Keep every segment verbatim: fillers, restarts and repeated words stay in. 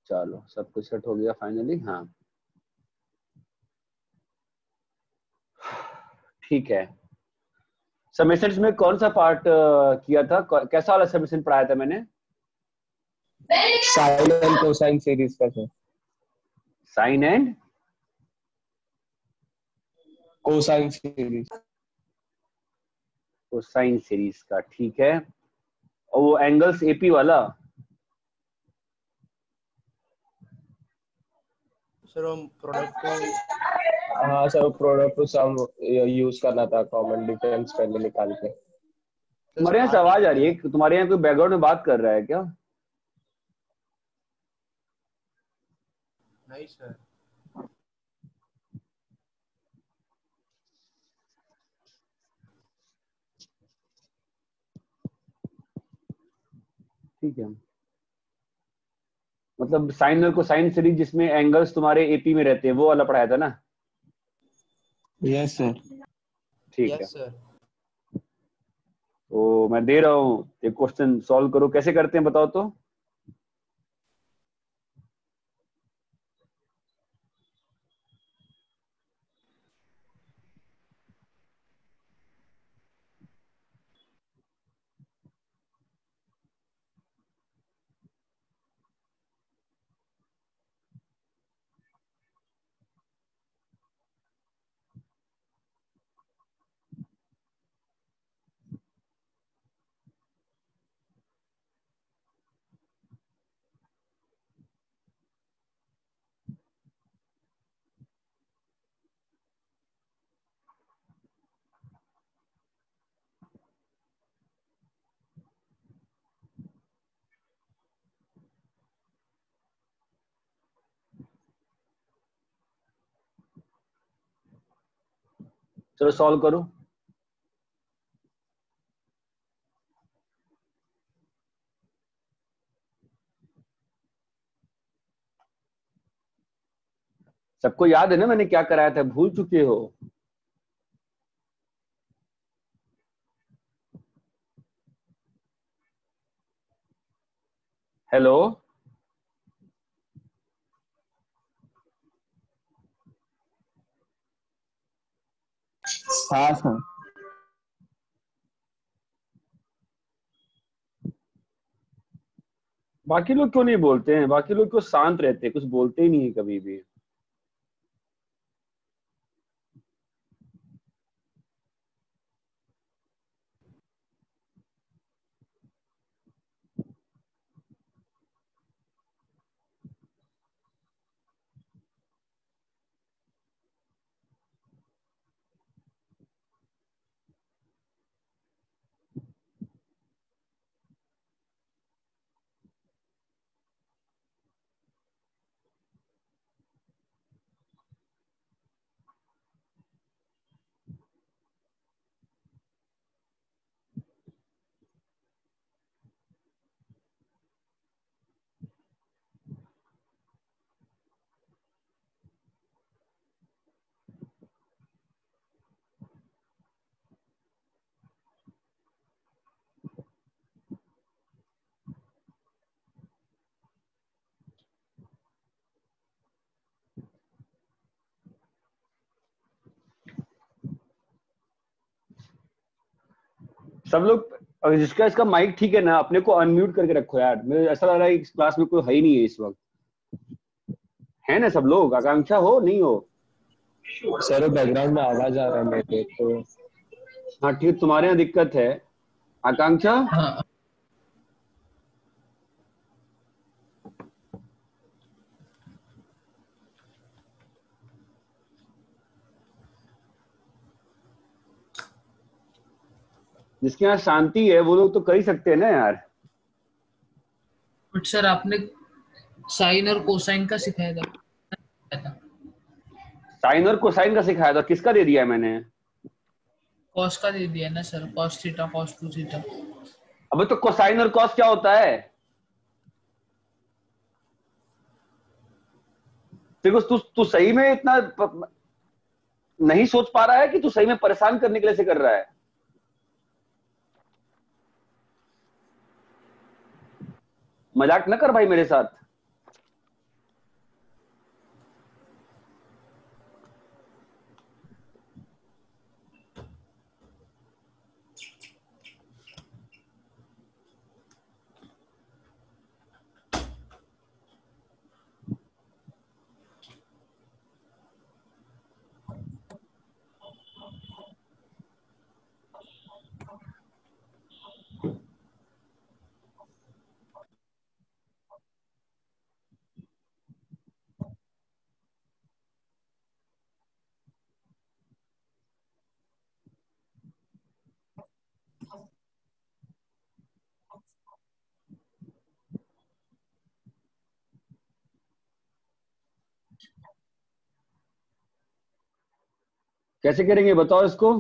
चलो सब कुछ सेट हो गया फाइनली। हाँ ठीक है। समेशंस में कौन सा पार्ट किया था, कैसा वाला समेशन पढ़ाया था मैंने? साइन एंड कोसाइन सीरीज का sir. Sine and cosine series. Cosine series का, ठीक है। और वो एंगल्स एपी वाला? सर हम प्रोडक्ट को, हाँ सर, प्रोडक्ट को सम यूज करना था, कॉमन डिफरेंस पहले निकाल के। तुम्हारे यहाँ से आवाज आ रही है, तुम्हारे यहाँ कोई बैकग्राउंड में बात कर रहा है क्या? नहीं सर। ठीक है, मतलब साइन और कोसाइन सीरीज जिसमें एंगल्स तुम्हारे एपी में रहते हैं, वो वाला पढ़ाया था ना? Yes sir. ठीक है, यस सर। तो मैं दे रहा हूँ, एक क्वेश्चन सॉल्व करो। कैसे करते हैं बताओ तो? चलो सॉल्व करो। सबको याद है ना मैंने क्या कराया था, भूल चुके हो? हेलो, हाँ सर। बाकी लोग क्यों नहीं बोलते हैं? बाकी लोग क्यों शांत रहते हैं, कुछ बोलते ही नहीं है कभी भी? सब लोग, अगर जिसका इसका माइक ठीक है ना, अपने को अनम्यूट करके रखो यार। मुझे ऐसा लग रहा है इस क्लास में कोई है ही नहीं है इस वक्त। है ना सब लोग? आकांक्षा हो नहीं हो? सर बैकग्राउंड में आवाज आ रहा है मेरे तो। हाँ ठीक है, तुम्हारे यहाँ दिक्कत है। आकांक्षा, हाँ जिसके यहाँ शांति है वो लोग तो कर ही सकते हैं ना यार। बट सर आपने साइन और कोसाइन का सिखाया था। साइन और कोसाइन का सिखाया था? किसका दे दिया है मैंने? कॉस का दे दिया ना sir, cos theta cos two theta. अबे तो कोसाइन और कॉस क्या होता है? देखो तू तू सही में इतना प- नहीं सोच पा रहा है कि तू सही में परेशान करने के लिए से कर रहा है? मजाक न कर भाई मेरे साथ। कैसे करेंगे बताओ इसको?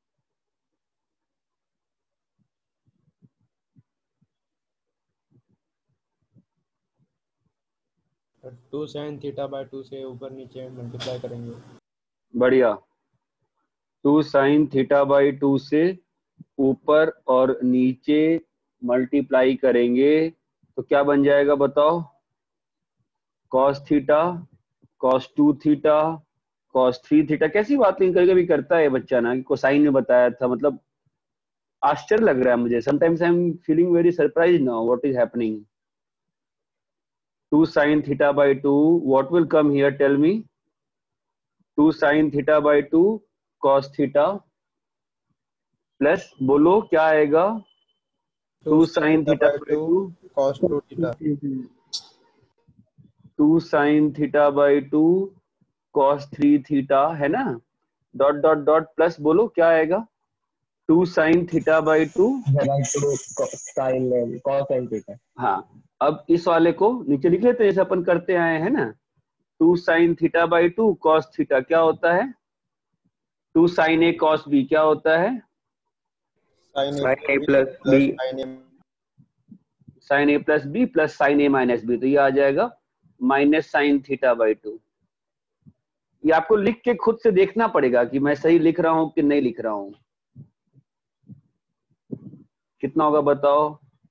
Two sine theta by two से ऊपर नीचे मल्टीप्लाई करेंगे। बढ़िया। Two sine theta by two से ऊपर और नीचे मल्टीप्लाई करेंगे तो क्या बन जाएगा बताओ? Cos theta, cos two theta, cos three theta. कैसी बातें कभी कभी करता है बच्चा ना, कि कोसाइन में बताया था, मतलब आश्चर्य लग रहा है मुझे। Sometimes I am feeling very surprise now what is happening. Two sine theta by two, what will come here, tell me. Two sine theta by two cos theta plus बोलो क्या आएगा? Two sine theta by two two cos two theta. Two sine theta by two cos three theta है ना, dot dot dot plus बोलो क्या आएगा? Two sine theta by two. Sine cos and theta. हाँ, अब इस वाले को नीचे लिख लेते हैं जैसे अपन करते आए हैं ना। Two sine theta by two cos theta क्या होता है? Two sine A cos B क्या होता है? Sine sine A A plus plus B. Sine A. Sine A plus B plus sine A minus B, तो ये आ जाएगा minus sine theta by two. ये आपको लिख के खुद से देखना पड़ेगा कि मैं सही लिख रहा हूं कि नहीं लिख रहा हूं। कितना होगा बताओ?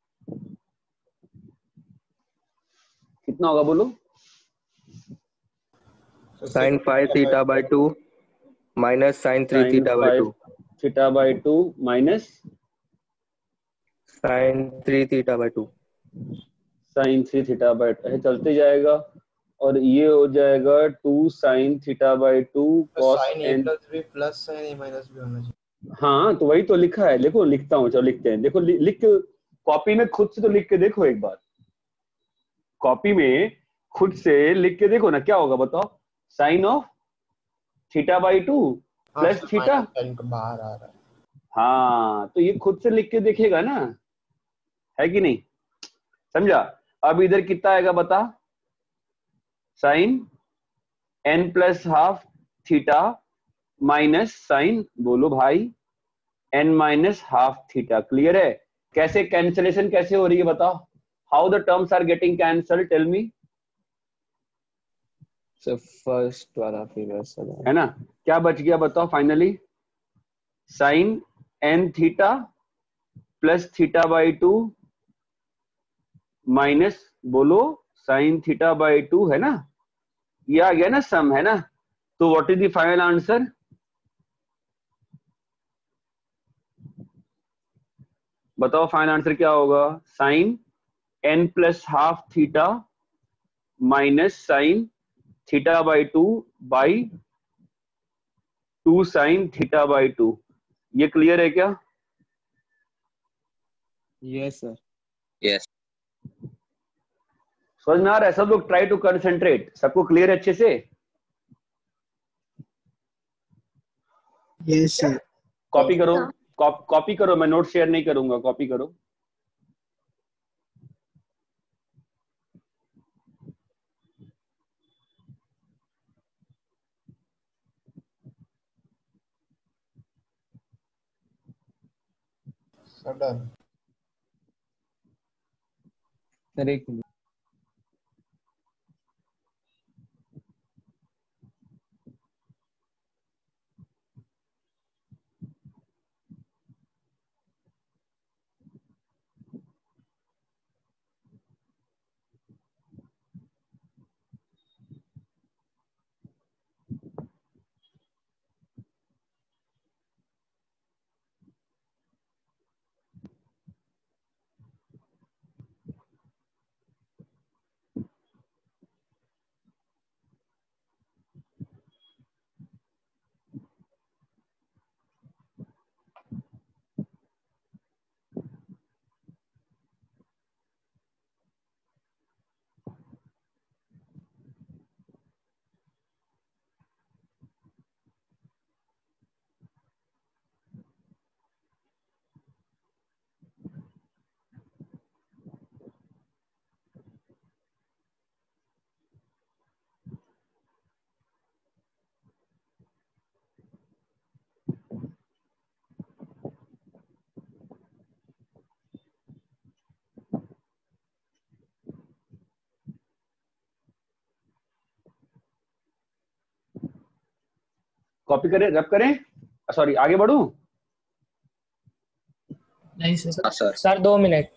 कितना होगा बोलो? Sine five theta by two minus sine three sine theta by five two theta by two minus sine three theta by two. Sine three theta by two चलते जाएगा, और ये हो जाएगा two sine theta by two cos sine A n. Plus B plus sine A minus B होना चाहिए। हाँ तो वही तो लिखा है, देखो लिखता हूँ, चलो लिखते हैं। देखो लि, लिख के कॉपी में खुद से तो लिख के देखो एक बार। कॉपी में खुद से लिख के देखो ना, क्या होगा बताओ? Sine of theta by two हाँ plus sir, theta. Minus sine का बाहर आ रहा है। हाँ तो ये खुद से लिख के देखेगा ना, है कि नहीं? समझा? अब इधर कितना आएगा बता? Sine n plus half theta minus sine बोलो भाई n minus half theta. Clear है? कैसे कैंसिलेशन कैसे हो रही है बताओ? How the terms are getting cancel, tell me. So first वाला फिगर सर है ना? क्या बच गया बताओ finally? Sine n theta plus theta by two minus बोलो साइन थीटा बाई टू, है ना? ये आ गया ना सम, है ना? तो what is the final answer? बताओ फाइनल आंसर क्या होगा? Sine n plus half theta minus sine theta by two by two sine theta by two. ये क्लियर है क्या? Yes sir. यस। समझ में आ रहा है? सब लोग ट्राई टू कंसेंट्रेट। सबको क्लियर है अच्छे से? Yes sir. कॉपी करो, कॉपी करो, मैं नोट शेयर नहीं करूंगा, कॉपी करो। सडन सर एक मिनट। कॉपी करें, रब करें, सॉरी आगे बढ़ूं? नहीं सर। सर सर दो मिनट।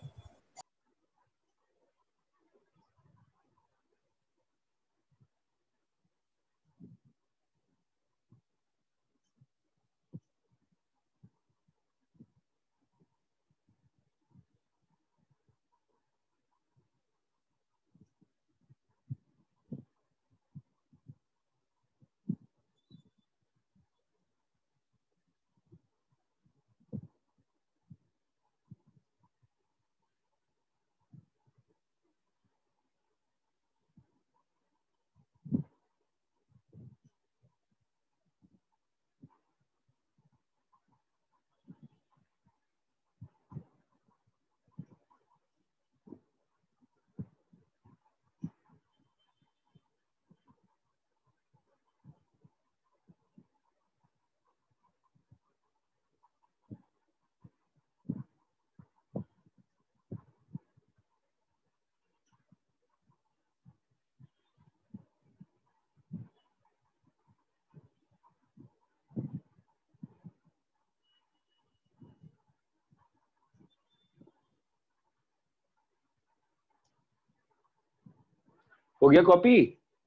हो गया कॉपी?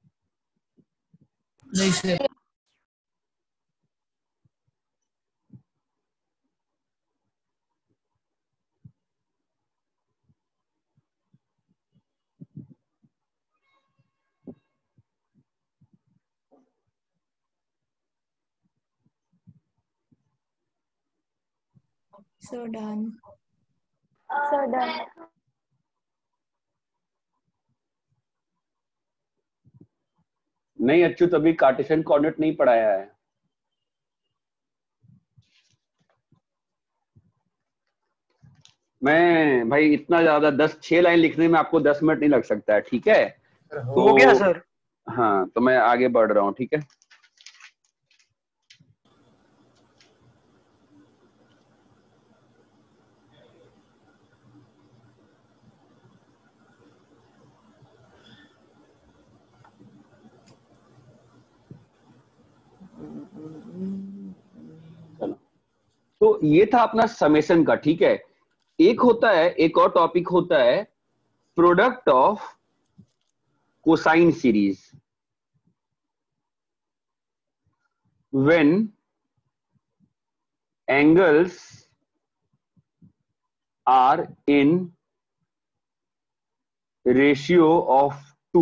नहीं sir. So done. So done. नहीं अच्युत, अभी कार्टेशियन कोऑर्डिनेट नहीं पढ़ाया है। मैं भाई इतना ज्यादा दस छह लाइन लिखने में आपको दस मिनट नहीं लग सकता है, ठीक है? हो गया सर। हाँ तो मैं आगे बढ़ रहा हूँ, ठीक है? चलो, तो ये था अपना समेशन का, ठीक है? एक होता है, एक और टॉपिक होता है product of cosine series. When angles are in ratio of two.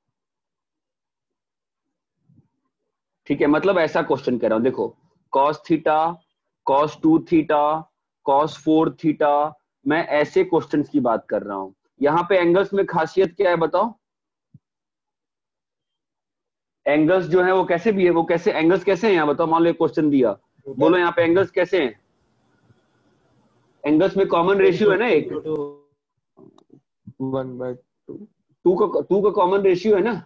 ठीक है, मतलब ऐसा क्वेश्चन कह रहा हूं, देखो cos theta, cos two theta, cos four theta, मैं ऐसे क्वेश्चंस की बात कर रहा हूं। यहां पे एंगल्स में खासियत क्या है बताओ? एंगल्स जो है वो कैसे भी है, वो कैसे एंगल्स कैसे हैं यहाँ बताओ? मान लो एक क्वेश्चन दिया, बोलो यहाँ पे एंगल्स कैसे हैं? एंगल्स में कॉमन रेशियो है ना एक, वन बाय टू टू का टू का कॉमन रेशियो है ना?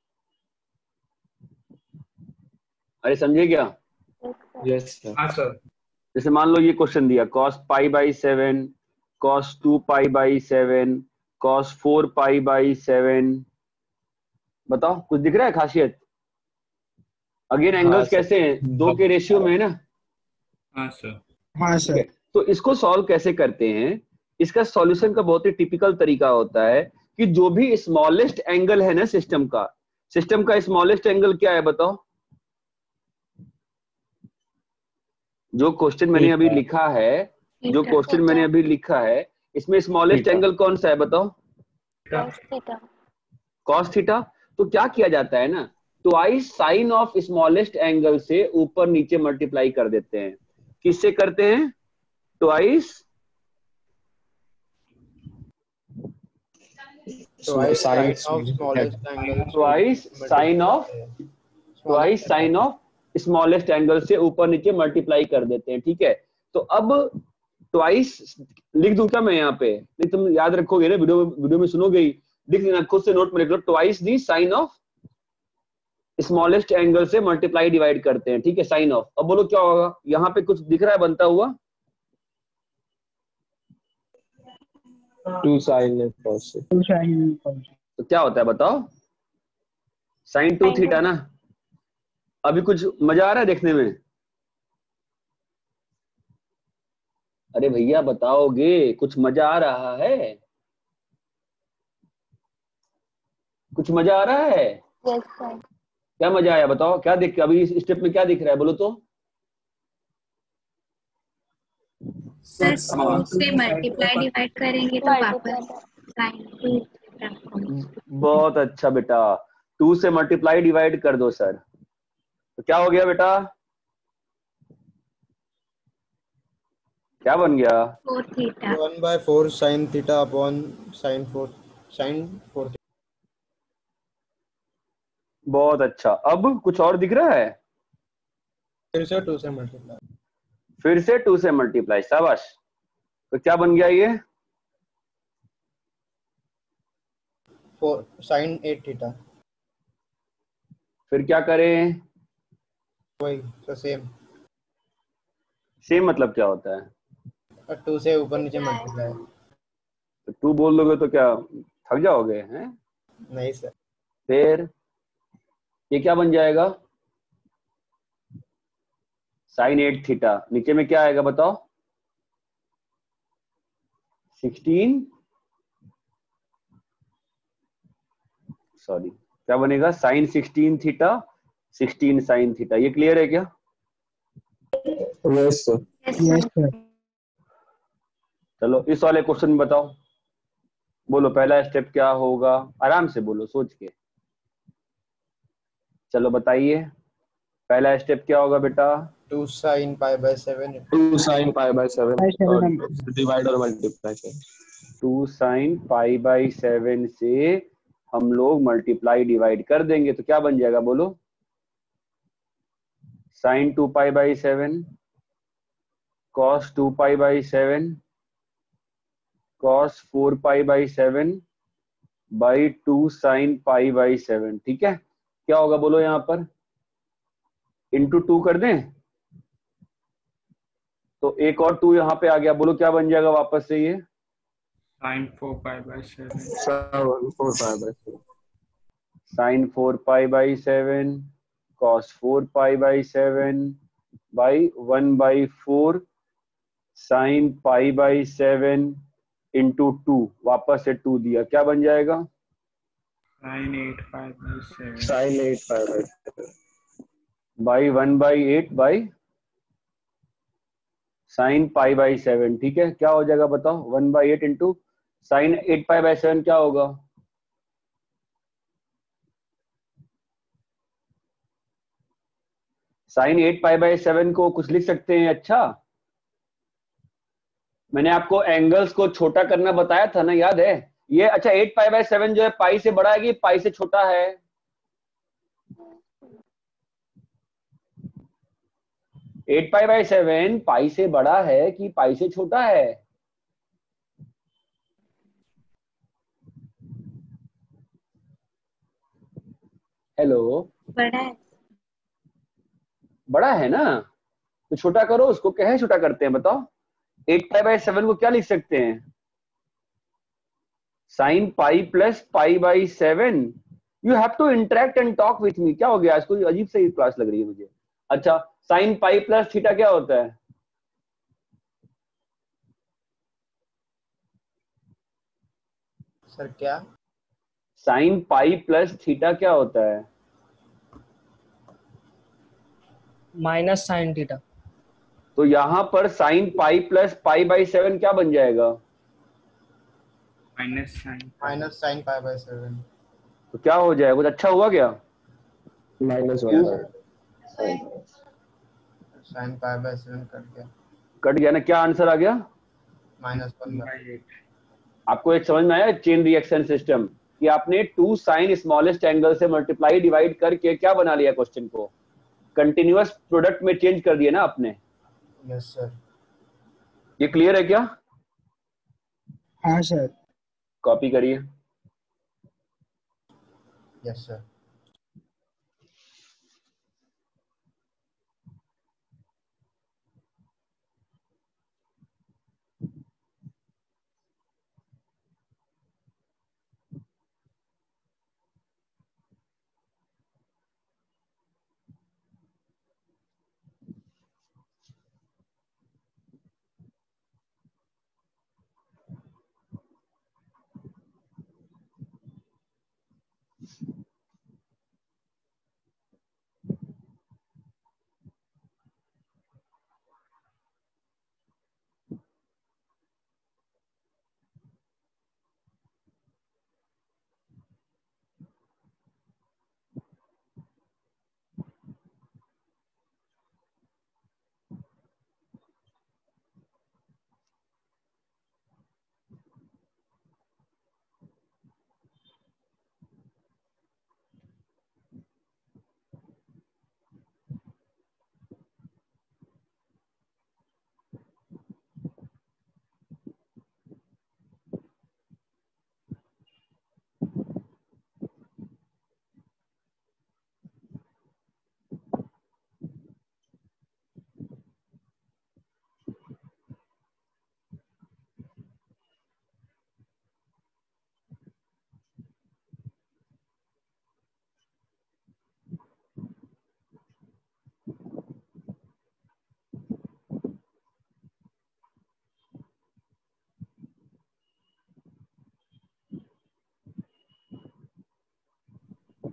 अरे समझे क्या? Yes sir. हाँ सर। जैसे मान लो ये क्वेश्चन दिया cos pi by seven, cos two pi by seven, cos four pi by seven, बताओ कुछ दिख रहा है खासियत? अगेन एंगल्स हाँ, कैसे हैं? दो के रेशियो में है ना? हाँ सर। हाँ ठीक है, तो इसको सॉल्व कैसे करते हैं? इसका सॉल्यूशन का बहुत ही टिपिकल तरीका होता है कि जो भी स्मॉलेस्ट एंगल है ना सिस्टम का, सिस्टम का स्मॉलेस्ट एंगल क्या है बताओ? जो क्वेश्चन मैंने अभी लिखा है, जो क्वेश्चन मैंने अभी लिखा है, इसमें स्मॉलेस्ट एंगल कौन सा है बताओ? Cos theta. Cos theta. तो क्या किया जाता है ना, twice sine of smallest angle से ऊपर नीचे मल्टीप्लाई कर देते हैं। किससे करते हैं? Twice twice sine sine of smallest angle twice sine of twice sine of smallest angle से ऊपर नीचे मल्टीप्लाई कर देते हैं, ठीक है? तो अब ट्वाइस लिख दूं क्या मैं यहाँ पे? नहीं तुम याद रखोगे ना, वीडियो वीडियो में सुनोगे ही, लिख लेना खुद से, नोट में लिख लो, twice the sine of smallest angle से मल्टीप्लाई डिवाइड करते हैं, ठीक है? Sine of. अब बोलो क्या होगा? यहाँ पे कुछ दिख रहा है बनता हुआ? Two sine cos. तो क्या होता है बताओ? साइन टू थीटा ना। अभी कुछ मजा आ रहा है देखने में? अरे भैया बताओगे, कुछ मजा आ रहा है? कुछ मजा आ रहा है? Yes sir. क्या मजा आया बताओ, क्या दिख अभी इस स्टेप में क्या दिख रहा है बोलो तो? सर टू से मल्टीप्लाई डिवाइड करेंगे तो वापस साइन टू बहुत अच्छा बेटा, टू से मल्टीप्लाई डिवाइड कर दो सर, तो क्या हो गया बेटा? क्या बन गया? Four theta. One by four sine theta upon sine four sine four. बहुत अच्छा, अब कुछ और दिख रहा है? फिर से टू से मल्टीप्लाई। फिर से टू से मल्टीप्लाई, शाबाश। तो क्या बन गया ये? Four sine eight theta. फिर क्या करें? वही तो सेम, सेम मतलब क्या होता है? और टू से ऊपर नीचे मल्टीप्लाई। तो टू बोल दोगे तो क्या थक जाओगे हैं? नहीं सर। फिर ये क्या बन जाएगा? साइन एट थीटा, नीचे में क्या आएगा बताओ? सिक्सटीन, सॉरी क्या बनेगा? Sine sixteen theta, sixteen sine theta. ये क्लियर है क्या? Yes sir. Yes sir. चलो इस वाले क्वेश्चन में बताओ, बोलो पहला स्टेप क्या होगा? आराम से बोलो सोच के। चलो बताइए, पहला स्टेप क्या होगा बेटा? Two sine pi by seven. Two sine pi by seven और डिवाइड और मल्टीप्लाई करें। Two sine pi by seven से हम लोग मल्टीप्लाई डिवाइड कर देंगे तो क्या बन जाएगा बोलो? Sine two pi by seven, cos two pi by seven, cos four pi by seven by two sine pi by seven. ठीक है, क्या होगा बोलो यहाँ पर? इंटू टू कर दें तो एक और टू यहाँ पे आ गया, बोलो क्या बन जाएगा वापस से? ये sine four pi by seven. Seven four pi by seven. Sine four pi by seven, cos four pi by seven by one by four sine pi by seven into two, वापस से टू दिया, क्या बन जाएगा? Sine eight pi by seven sine eight pi by seven by one by eight by sine pi by seven. ठीक है, क्या हो जाएगा बताओ? One by eight into sine eight pi by seven क्या होगा? Sine eight pi by seven को कुछ लिख सकते हैं? अच्छा, मैंने आपको एंगल्स को छोटा करना बताया था ना, याद है ये? अच्छा, एट पाई बाई सेवन जो है पाई से बड़ा है कि पाई से छोटा है? Eight pi by seven pi से बड़ा है कि पाई से छोटा है? हेलो, बड़ा है। बड़ा है ना, तो छोटा करो उसको। कैसे छोटा करते हैं बताओ? एट पाई बाई सेवन को क्या लिख सकते हैं? Sine pi plus pi by seven. You have to interact and talk with me. क्या हो गया आज? कोई अजीब सी क्लास लग रही है मुझे। अच्छा, साइन पाई प्लस थीटा क्या होता है? सर क्या? साइन पाई प्लस थीटा क्या होता है? Minus sine theta. तो यहां पर sine pi plus pi by seven क्या बन जाएगा? Minus sine minus sine pi by seven. तो क्या हो जाएगा? कुछ अच्छा हुआ क्या? Minus one sine pi by seven cut गया, कट गया ना? क्या आंसर आ गया? Minus one by by eight. आपको एक समझ में आया चेन रिएक्शन सिस्टम कि आपने टू साइन स्मॉलेस्ट एंगल से मल्टीप्लाई डिवाइड करके क्या बना लिया? क्वेश्चन को कंटिन्यूअस प्रोडक्ट में चेंज कर दिया ना आपने। Yes sir. ये क्लियर है क्या? हाँ सर। कॉपी करिए। Yes sir.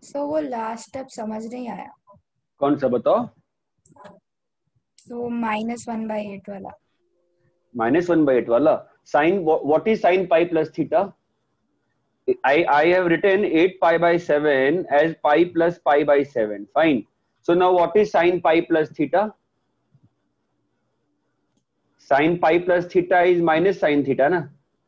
सो वो लास्ट स्टेप समझ नहीं आया। कौन सा बताओ? तो माइनस वन बाई एट वाला। माइनस वन बाई एट वाला sine, what is sine pi plus theta? I I have written eight pi by seven as pi plus pi by seven. Fine. So now what is sin pi plus theta? Sin pi plus theta is minus sin theta, na?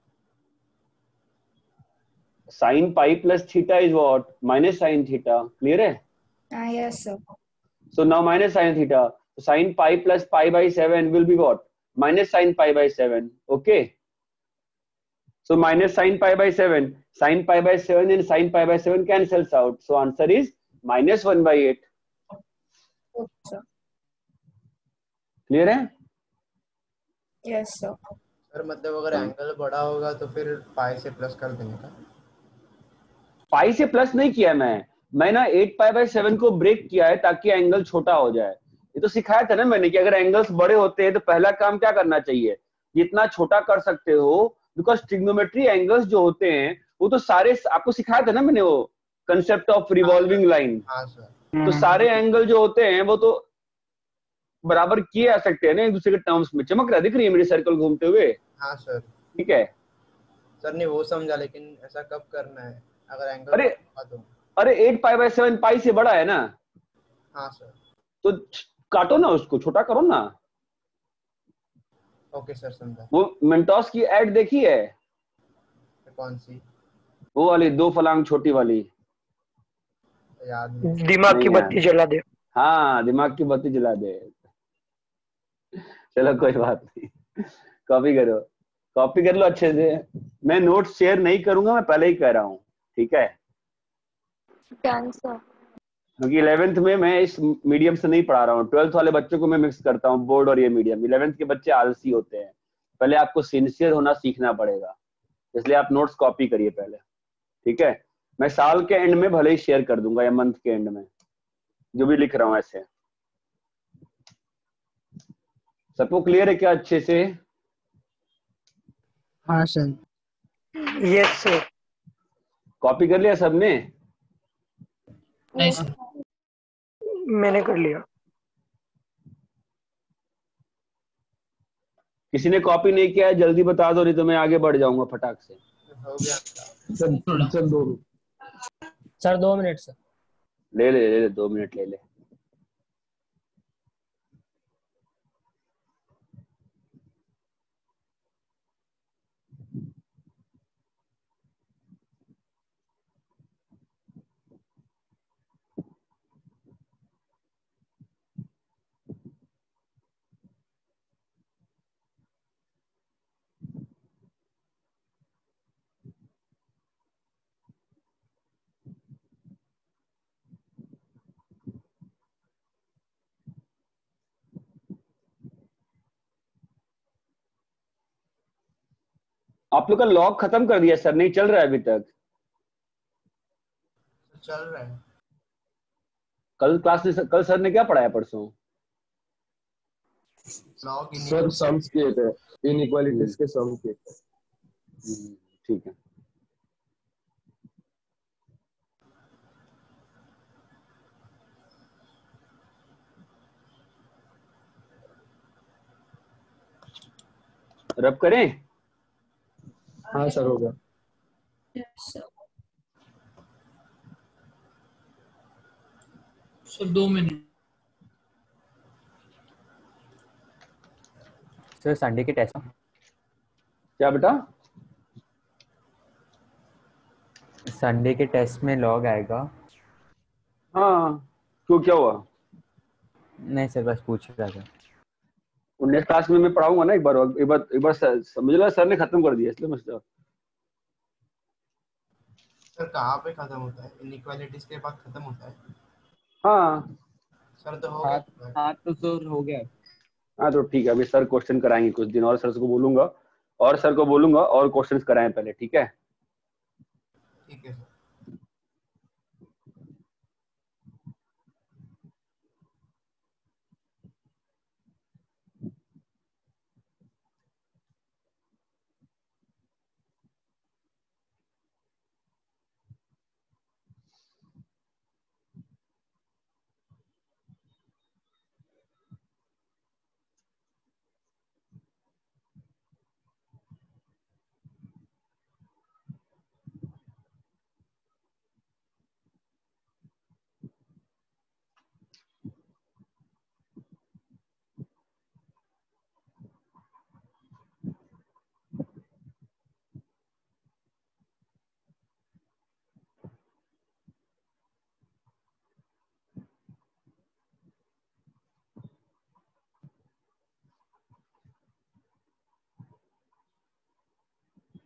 Sin pi plus theta is what? Minus sin theta. Clear है? Ah, yes, sir. So now minus sin theta. Sin pi plus pi by seven will be what? Minus sin pi by seven. Okay. So minus sin pi by seven. Sin pi by seven and sin pi by seven cancels out. So answer is minus one by eight. Okay, sir. Clear है? Yes, sir. Sir मतलब अगर angle बड़ा होगा तो फिर पाई से plus कर देंगे का? पाई से प्लस नहीं किया मैं मैं ना एट पाई बाय सेवन को ब्रेक किया है ताकि एंगल छोटा हो जाए। ये तो सिखाया था ना मैंने कि अगर एंगल्स बड़े होते हैं तो पहला काम क्या करना चाहिए, जितना छोटा कर सकते हो, बिकॉज ट्रिग्नोमेट्री एंगल्स जो होते हैं वो तो सारे आपको सिखाया था ना मैंने, वो कंसेप्ट ऑफ रिवॉल्विंग लाइन। हाँ सर। तो सारे एंगल जो होते हैं वो तो बराबर किए जा सकते हैं ना एक दूसरे के टर्म्स में। चमक रहा दिख रही है मेरी सर्कल घूमते हुए? हाँ सर। ठीक है सर ने वो समझा, लेकिन ऐसा कब करना है अगर एंगल? अरे तो अरे eight pi by seven pi से बड़ा है ना। हाँ सर। तो काटो ना, उसको छोटा करो ना। ओके सर, समझा। वो मेंटोस की एड देखी है? कौन सी? वो वाली दो फलांग छोटी वाली। याद नहीं। दिमाग की बत्ती जला दे। हाँ, दिमाग की बत्ती जला दे। चलो कोई बात नहीं, कॉपी करो, कॉपी कर लो अच्छे से। मैं नोट्स शेयर नहीं करूंगा, मैं पहले ही कह रहा हूँ, ठीक है? Done sir. क्योंकि इलेवेंथ में मैं इस मीडियम से नहीं पढ़ा रहा हूँ, ट्वेल्थ वाले बच्चों को मैं मिक्स करता हूँ, बोर्ड और ये मीडियम। इलेवेंथ के बच्चे आलसी होते हैं, पहले आपको सिंसियर होना सीखना पड़ेगा, इसलिए आप नोट्स कॉपी करिए पहले, ठीक है? मैं साल के एंड में भले ही शेयर कर दूंगा या मंथ के एंड में जो भी लिख रहा हूँ ऐसे। सबको क्लियर है क्या अच्छे से? हाँ सर। Yes sir. कॉपी कर लिया सबने? नहीं सर। मैंने कर लिया। किसी ने कॉपी नहीं किया है जल्दी बता दो, नहीं तो मैं आगे बढ़ जाऊंगा फटाक से। हो गया सर सर दो सर दो मिनट सर। ले ले ले ले दो मिनट ले ले। आप लोग का लॉग खत्म कर दिया सर? नहीं चल रहा है अभी तक? चल रहा है। कल क्लास में कल सर ने क्या पढ़ाया परसों? लॉग सर सम्स किए थे, इनइक्वालिटीज के सम किए थे। ठीक है। रब करें? हाँ सर हो गया। सर दो मिनट। सर संडे के टेस्ट क्या बेटा? संडे के टेस्ट में लॉग आएगा? हाँ, क्यों क्या हुआ? नहीं सर, बस पूछ रहा था। नेक्स्ट क्लास में मैं पढ़ाऊंगा ना, एक बार एक बार एक बार समझ लो, सर ने खत्म कर दिया इसलिए मसला। सर कहाँ पे खत्म होता है? इनइक्वालिटीज के बाद खत्म होता है? हाँ सर तो हो हाँ गया। हाँ तो सर हो गया। हाँ तो ठीक है, अभी सर क्वेश्चन कराएंगे कुछ दिन और, सर को बोलूंगा और सर को बोलूंगा और क्वेश्चंस कराएं पहले, ठीक है? ठीक है सर।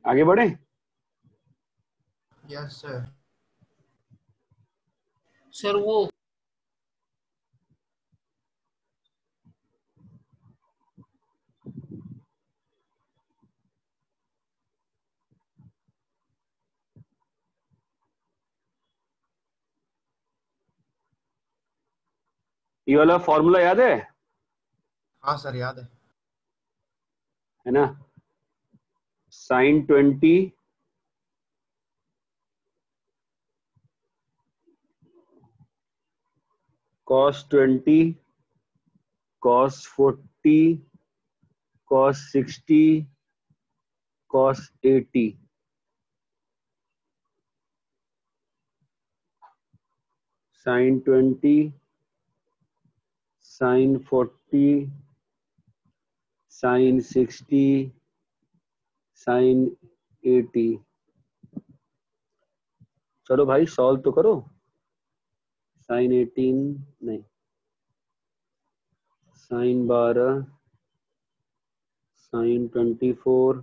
आगे बढ़े? Yes sir. सर वो ये वाला फॉर्मूला याद है हाँ सर याद है। है ना? Sine twenty cos twenty cos forty cos sixty cos eighty. Sine twenty sine forty sine sixty sine eighty. चलो भाई सॉल्व तो करो। साइन एटीन नहीं, साइन बारह साइन ट्वेंटी फोर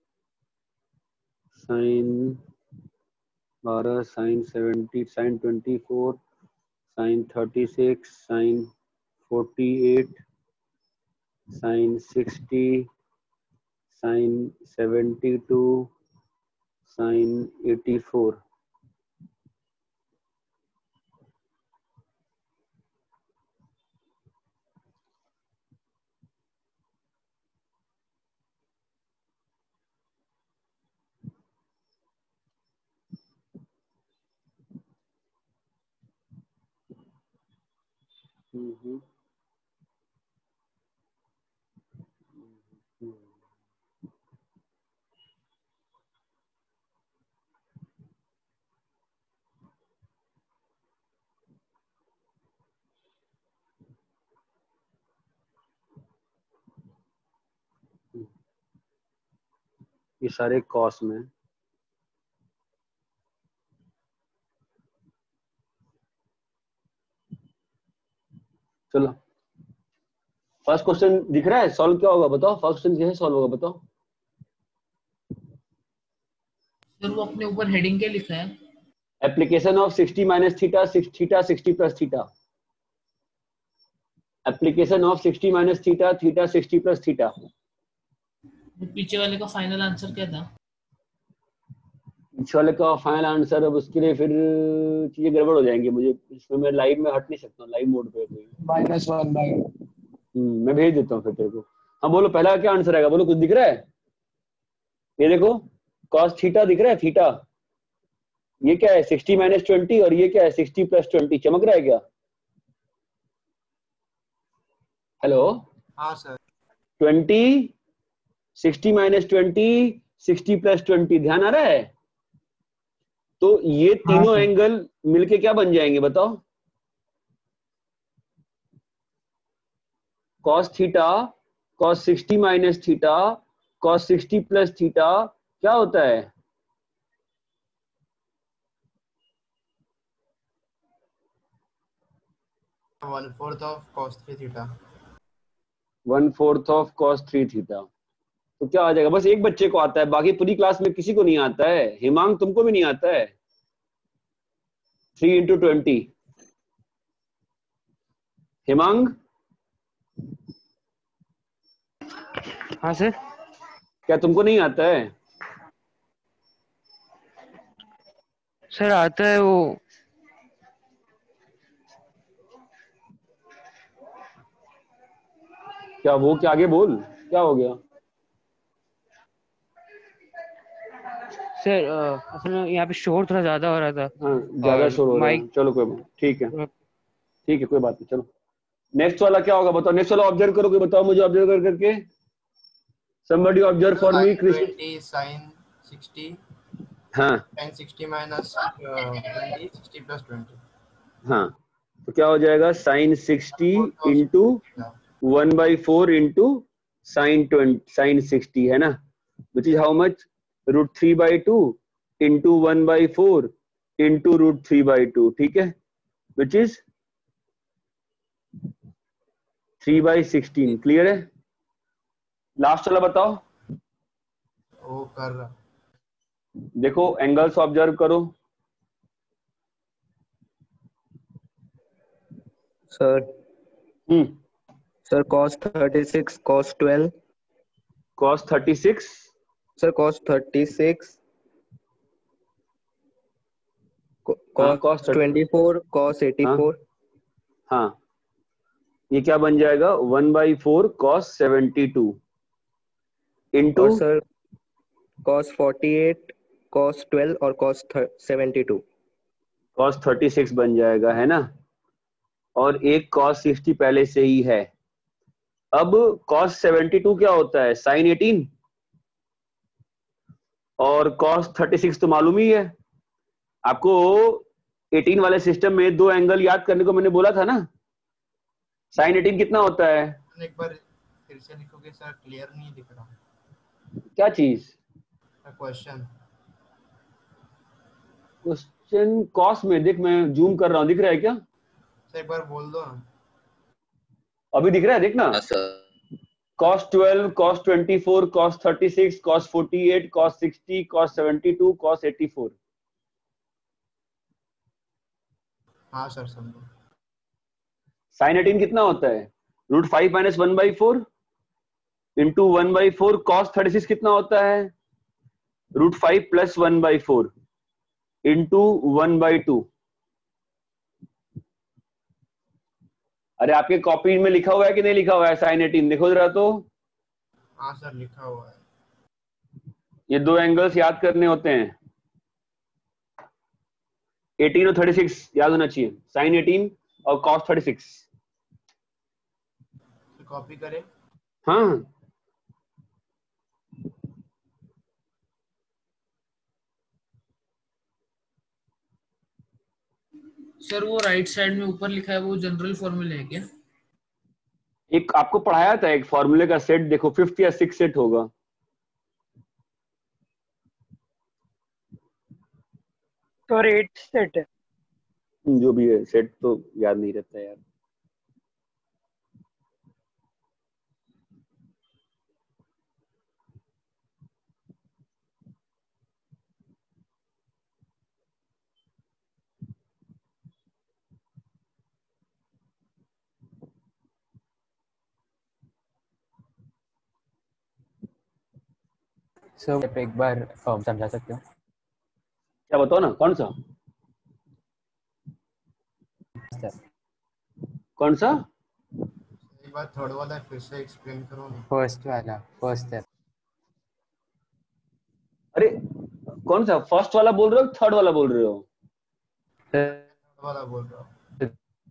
साइन बारह sine seventy sine twenty four sine thirty six sine forty eight sine sixty sine seventy two sine eighty four. हम्म ये सारे कॉस में। चलो फर्स्ट क्वेश्चन दिख रहा है, सॉल्व क्या होगा बताओ? फर्स्ट क्वेश्चन कैसे सॉल्व होगा बताओ? सर वो अपने ऊपर हेडिंग क्या लिखा है? Application of sixty minus theta theta sixty plus theta. Application of sixty minus theta theta sixty plus theta. पीछे वाले का फाइनल आंसर क्या था? पीछे वाले का फाइनल आंसर, अब उसके लिए फिर चीजें गड़बड़ हो जाएंगी मुझे, इसमें मैं लाइव में हट नहीं सकता, लाइव मोड पे कोई। Minus one by. हम्म मैं भेज देता हूँ फिर तेरे को। हाँ बोलो पहला क्या आंसर आएगा, बोलो कुछ दिख रहा है? ये देखो कॉस थीटा दिख रहा है, थीटा ये क्या है सिक्सटी माइनस ट्वेंटी और ये क्या है सिक्सटी प्लस ट्वेंटी। चमक रहा है क्या? हेलो? हाँ sir. Twenty sixty minus twenty sixty plus twenty, ध्यान आ रहा है? तो ये तीनों एंगल मिलके क्या बन जाएंगे बताओ? Cos theta cos sixty minus theta cos sixty plus theta क्या होता है? One fourth of cos three theta. One fourth of cos three theta. तो क्या आ जाएगा? बस एक बच्चे को आता है, बाकी पूरी क्लास में किसी को नहीं आता है। हिमांग तुमको भी नहीं आता है? Three into twenty. हिमांग? हाँ सर। क्या तुमको नहीं आता है? सर आता है वो। क्या वो क्या? आगे बोल, क्या हो गया? सर असल में यहाँ पे शोर थोड़ा ज्यादा हो रहा था। हाँ ज्यादा शोर हो रहा है, चलो कोई बात ठीक है, ठीक है कोई बात नहीं। चलो नेक्स्ट वाला क्या होगा बताओ? नेक्स्ट वाला ऑब्जर्व करो, कोई बताओ मुझे ऑब्जर्व कर करके। somebody observe for me Krishna. sin sixty हाँ sin sixty minus twenty sixty plus twenty. हाँ तो क्या हो जाएगा? Sine sixty into one by four into sine twenty sine sixty है ना, which is how much? Root three by two into one by four into root three by two, ठीक है, which is three by sixteen. Clear है? Last वाला बताओ। वो कर रहा। देखो एंगल्स ऑब्जर्व करो। सर हम्म sir cos thirty-six, cos twelve, cos thirty-six, सर cos thirty-six, co- हाँ cos cos thirty, twenty-four, cos हाँ eighty-four, हाँ, ये क्या बन जाएगा, one by four cos seventy two into और sir cos forty-eight, cos twelve और cos seventy-two। cos thirty six बन जाएगा, है ना। और एक cos सिक्सटी पहले से ही है। अब cos सेवेंटी टू क्या होता है, sin एटीन, और cos थर्टी सिक्स तो मालूम ही है आपको। एटीन वाले सिस्टम में दो एंगल याद करने को मैंने बोला था ना। sin एटीन कितना होता है, एक बार फिर से लिखोगे सर, क्लियर नहीं दिख रहा क्या चीज, क्वेश्चन। क्वेश्चन cos में देख, मैं जूम कर रहा हूँ, दिख रहा है क्या, सर एक बार बोल दो। अभी दिख रहा है, देखना। cos twelve, cos twenty four, cos thirty six, cos forty eight, cos sixty, cos seventy two, cos eighty four. हाँ सर समझो। sin एटीन कितना होता है, root five minus one by four into one by four. cos thirty six कितना होता है, root five plus one by four into one by two. अरे आपके कॉपी में लिखा हुआ है कि नहीं लिखा हुआ है sin एटीन, देखो जरा तो। हाँ सर लिखा हुआ है। ये दो एंगल्स याद करने होते हैं, एटीन और थर्टी सिक्स याद होना चाहिए, sin एटीन और cos थर्टी सिक्स। कॉपी करें। हाँ सर वो राइट साइड में ऊपर लिखा है वो जनरल फॉर्मूले है क्या? एक आपको पढ़ाया था एक फॉर्मूले का सेट, देखो फिफ्थ या सिक्स सेट होगा। तो एट सेट है, जो भी है सेट तो याद नहीं रहता यार। सर so, एक बार um, समझा सकते हो? क्या बताओ ना, कौन सा कौन सा एक बार थर्ड वाला फिर से एक्सप्लेन करो ना। फर्स्ट वाला, फर्स्ट स्टेप। अरे कौन सा, फर्स्ट वाला बोल रहे हो थर्ड वाला बोल रहे हो? थर्ड वाला बोल रहा हूँ।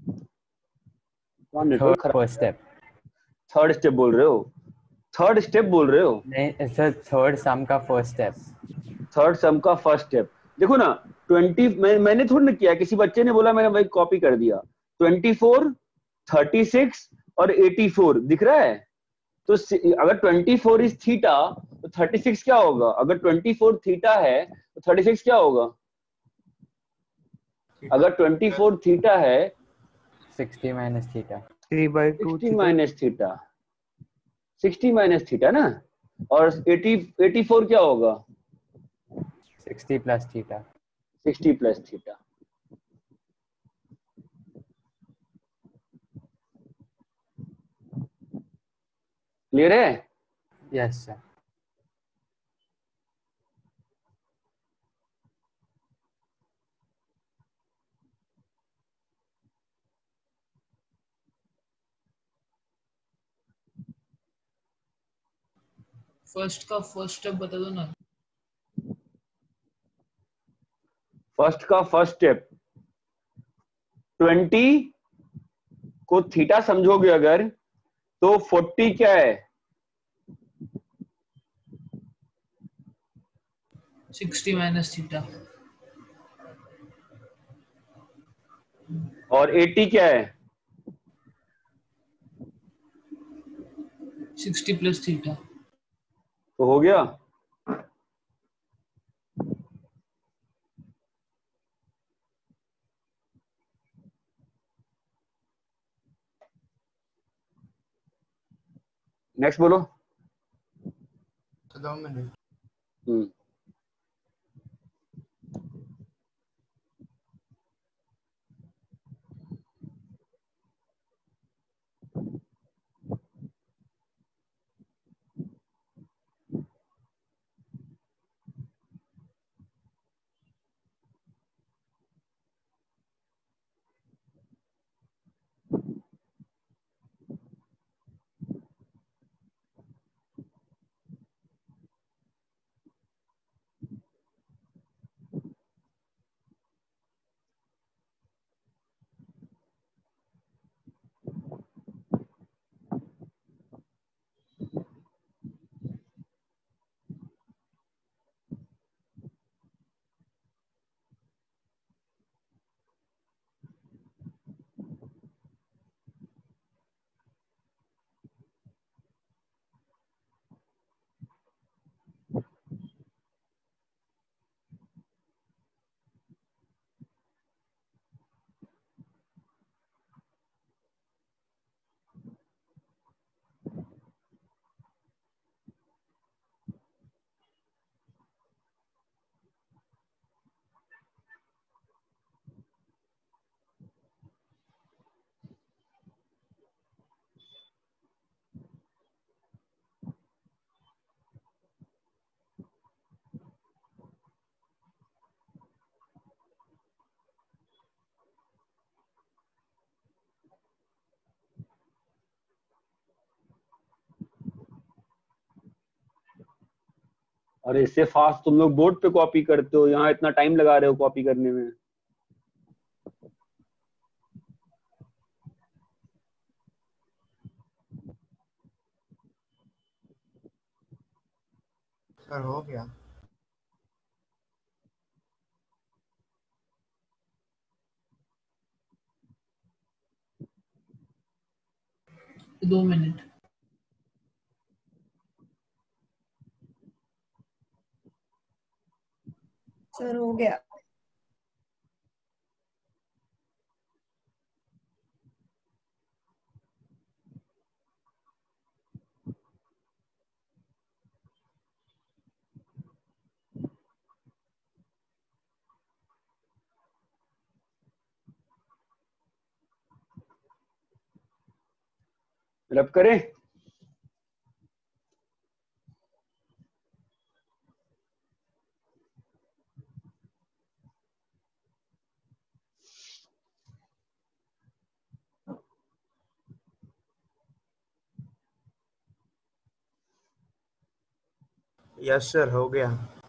नेटवर्क खराब, फर्स्ट स्टेप। थर्ड स्टेप बोल रहे हो, थर्ड स्टेप बोल रहे हो? नहीं सर, थर्ड सम का फर्स्ट स्टेप। थर्ड सम का फर्स्ट स्टेप, देखो ना ट्वेंटी, मैं, मैंने थोड़ी ना किया, किसी बच्चे ने बोला, मैंने भाई कॉपी कर दिया। ट्वेंटी फोर, थर्टी सिक्स और एटी फोर दिख रहा है। तो अगर ट्वेंटी फोर इज थीटा तो थर्टी सिक्स क्या होगा, अगर ट्वेंटी फोर थीटा है तो थर्टी सिक्स क्या होगा? अगर ट्वेंटी फोर थीटा है, sixty minus theta, three by two sixty minus theta, sixty minus theta ना, और एटी एटी फोर क्या होगा? Sixty plus theta, sixty plus theta. Clear है? Yes sir. फर्स्ट का फर्स्ट स्टेप बता दो ना। फर्स्ट का फर्स्ट स्टेप, ट्वेंटी को थीटा समझोगे अगर तो फोर्टी क्या है? Sixty minus theta. और एटी क्या है? Sixty plus theta. तो हो गया। नेक्स्ट बोलो। दो मिनट। हम्म अरे इससे फास्ट तुम लोग बोर्ड पे कॉपी करते हो, यहाँ इतना टाइम लगा रहे हो कॉपी करने में। सर हो गया। दो मिनट। सर हो गया। रब करें। यस सर हो गया।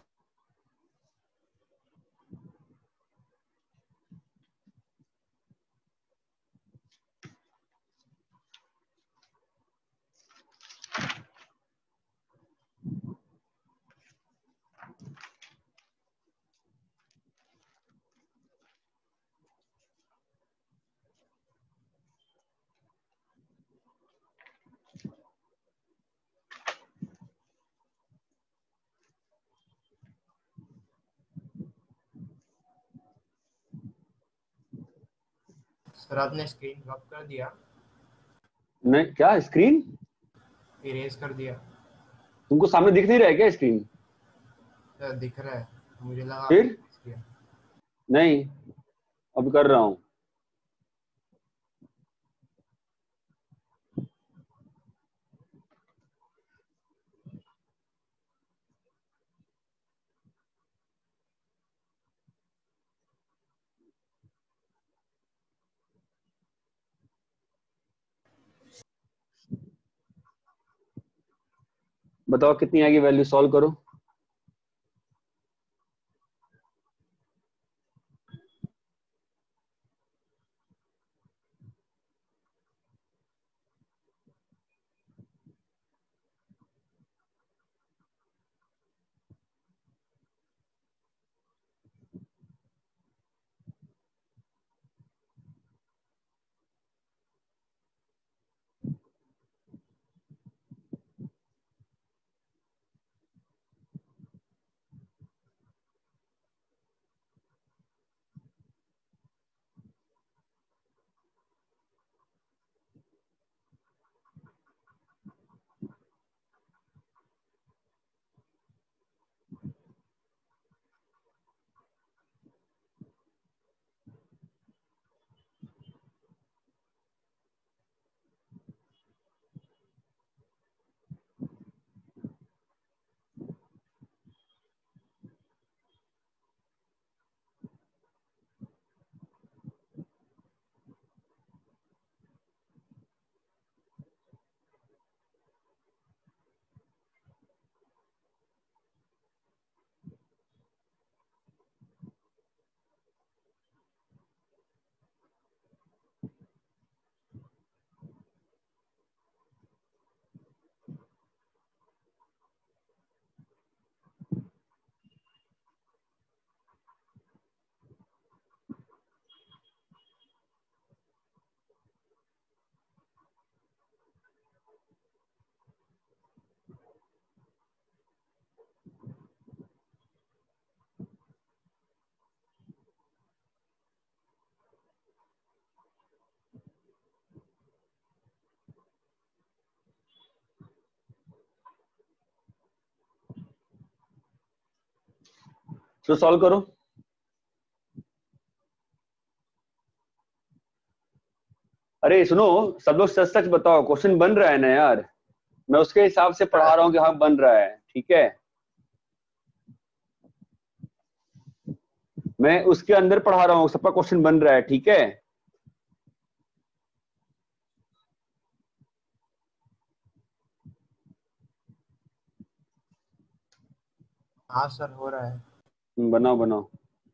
सर आपने स्क्रीन लॉक कर दिया? नहीं, क्या स्क्रीन इरेज कर दिया? तुमको सामने दिख नहीं रहा है क्या स्क्रीन? सर दिख रहा है, मुझे लगा फिर आपने erase किया। नहीं, अब कर रहा हूं। बताओ कितनी आएगी वैल्यू, सॉल्व करो। तो सॉल्व करो। अरे सुनो, सब लोग सच सच बताओ, क्वेश्चन बन रहा है ना यार? मैं उसके हिसाब से पढ़ा रहा हूँ कि हाँ बन रहा है, ठीक है? मैं उसके अंदर पढ़ा रहा हूँ, सबका क्वेश्चन बन रहा है, ठीक है? हाँ सर हो रहा है। बनाओ बनाओ।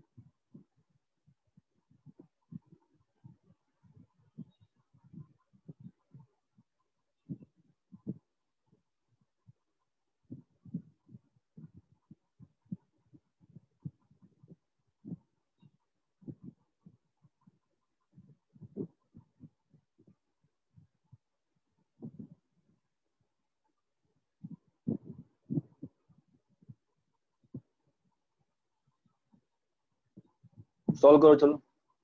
सॉल्व करो चलो।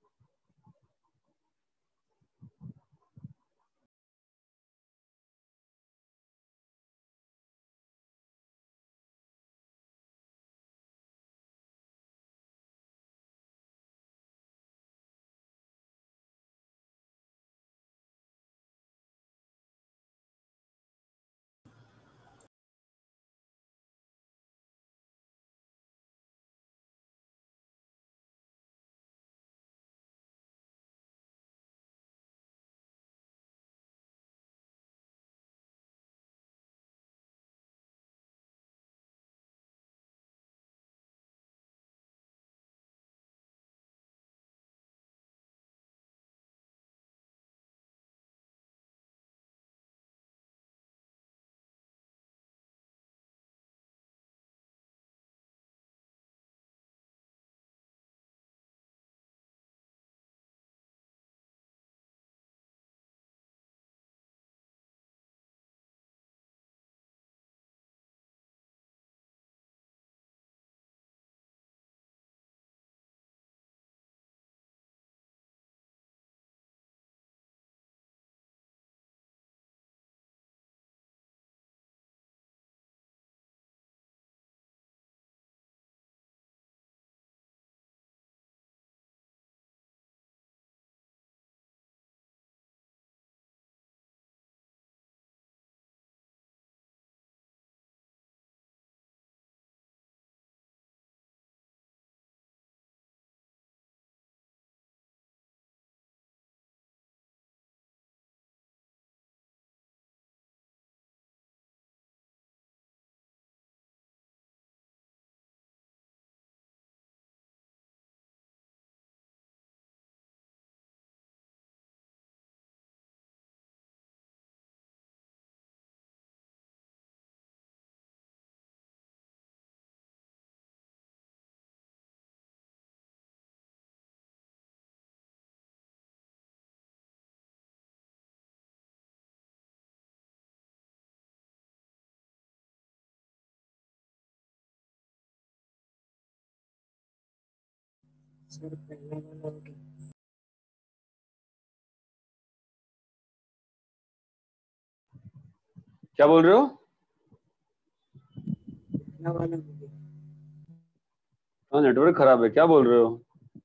सर पहला वाला हो गया। क्या बोल रहे हो? पहला वाला हो गया। हाँ नेटवर्क खराब है, क्या बोल रहे हो?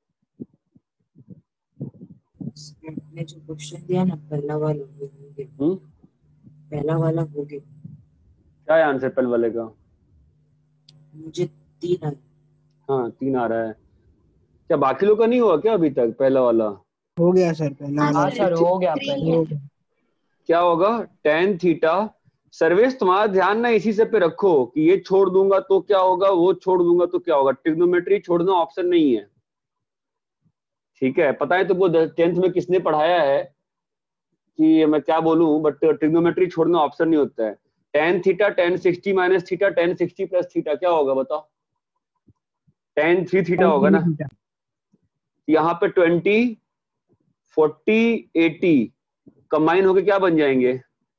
आपने जो क्वेश्चन दिया ना पहला वाला हो गया। हम्म पहला वाला हो गया। क्या है आंसर पहले वाले का? मुझे तीन आया। हाँ तीन आ रहा है। क्या बाकी लोग का नहीं हुआ क्या अभी तक पहला वाला? हो गया सर पहला हाँ वाला। हाँ सर हो गया थ्री पहले। है। क्या होगा? Tan theta. सर्वेश तुम्हारा ध्यान ना इसी से पे रखो कि ये छोड़ दूंगा तो क्या होगा, वो छोड़ दूंगा तो क्या होगा। ट्रिग्नोमेट्री छोड़ना ऑप्शन नहीं है, ठीक है? पता है तुमको टेंथ में किसने पढ़ाया है कि मैं क्या बोलूं, बट ट्रिग्नोमेट्री छोड़ना ऑप्शन नहीं होता है। Ten theta ten sixty minus theta ten sixty plus theta क्या होगा बताओ? टेन थ्री थीटा होगा ना। यहाँ पे ट्वेंटी फोर्टी एटी कंबाइन होके क्या बन जाएंगे?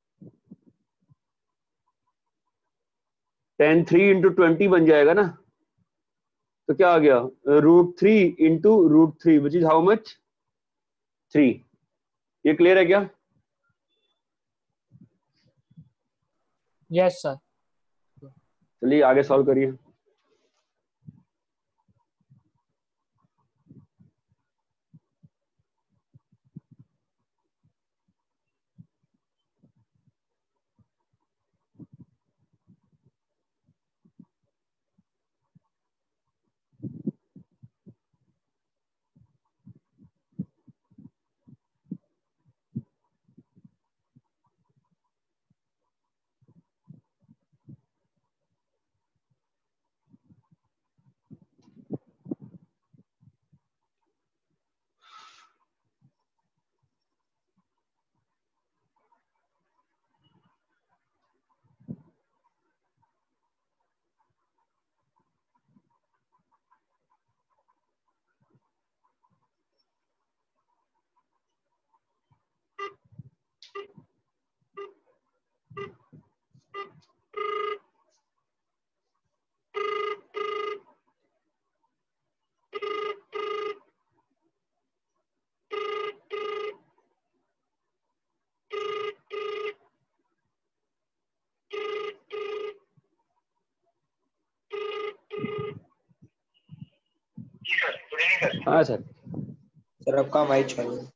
टेन थ्री इंटू ट्वेंटी बन जाएगा ना। तो क्या आ गया? Root three into root three which is how much? Three. ये क्लियर है क्या? Yes sir. चलिए आगे सॉल्व करिए। हाँ सर। सर आपका माइक चालू है।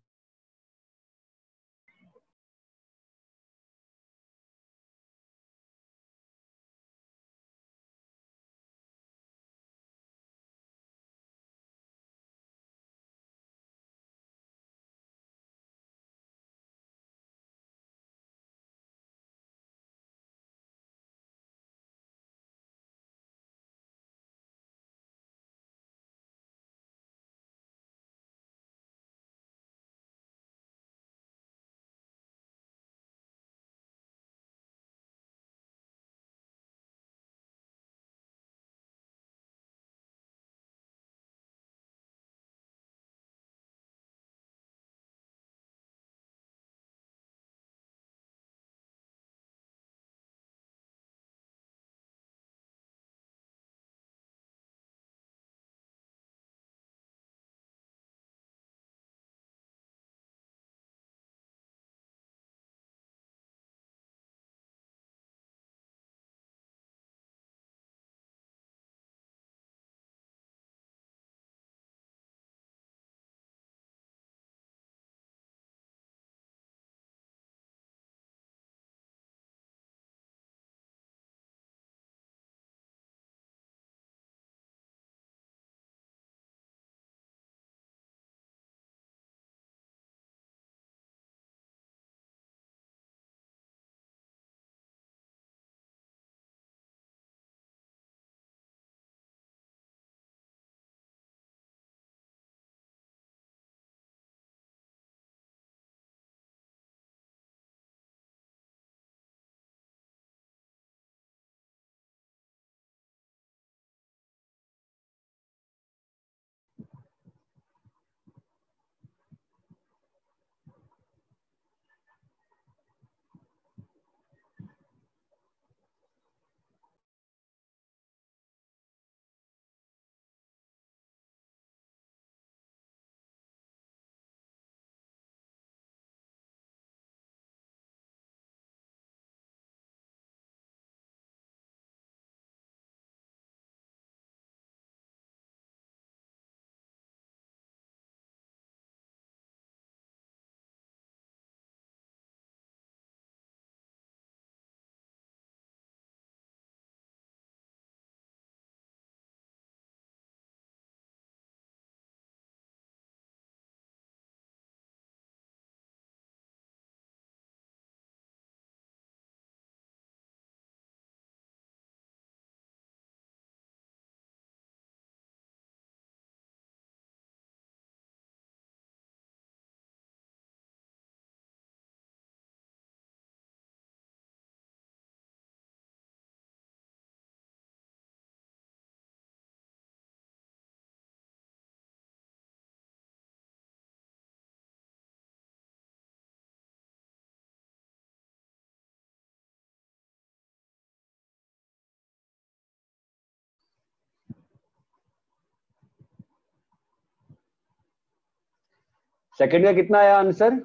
सेकंड का कितना आया आंसर?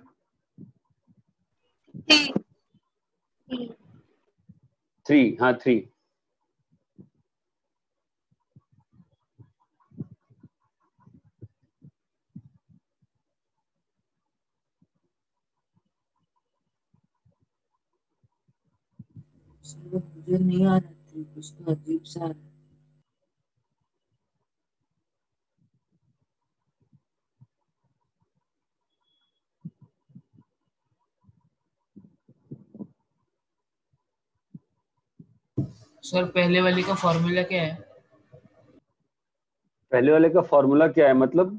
थ्री। हाँ थ्री। सर मुझे नहीं आ रहा था, कुछ तो अजीब सा आ रहा है। सर पहले वाली का फॉर्मूला क्या है? पहले वाले का फॉर्मूला क्या है मतलब?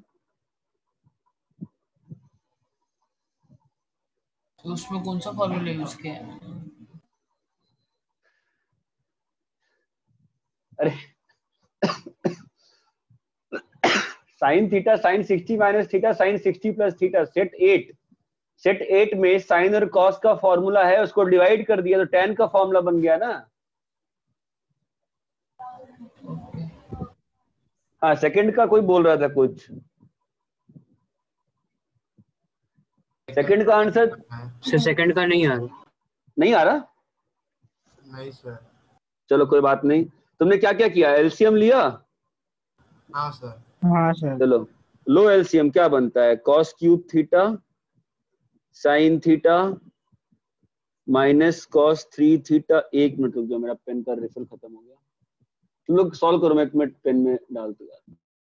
तो उसमें कौन सा फॉर्मूला यूज किया है? अरे sine theta sine sixty minus theta sine sixty plus theta set eight. Set eight में साइन और कॉस का फॉर्मूला है, उसको डिवाइड कर दिया तो टेन का फॉर्मूला बन गया ना। हाँ सेकंड का कोई बोल रहा था कुछ। सेकंड का आंसर सर सेकंड का नहीं आ रहा। नहीं आ रहा? नहीं सर। चलो कोई बात नहीं। तुमने क्या क्या किया? एलसीएम लिया? हाँ सर। हाँ सर। चलो लो एलसीएम क्या बनता है, cos cube theta sine theta minus cos three theta. एक मिनट रुक जाओ, मेरा पेन का रिफिल खत्म हो गया। तुम लोग सॉल्व करो, मैं एक मिनट पेन में डालते यार।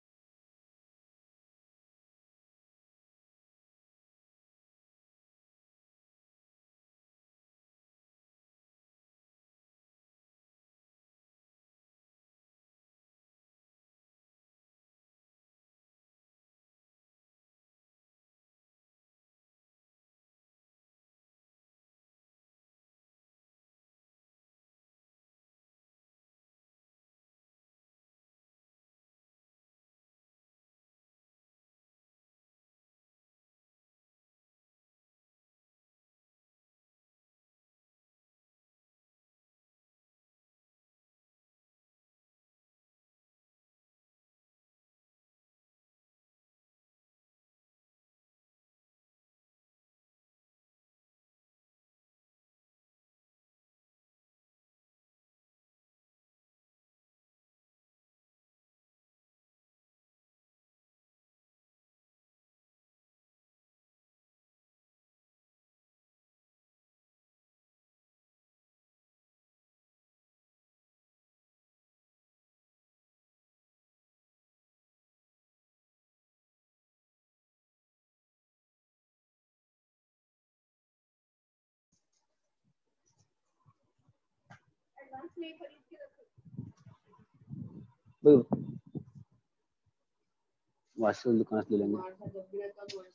वाशिंग दुकान से ले लेंगे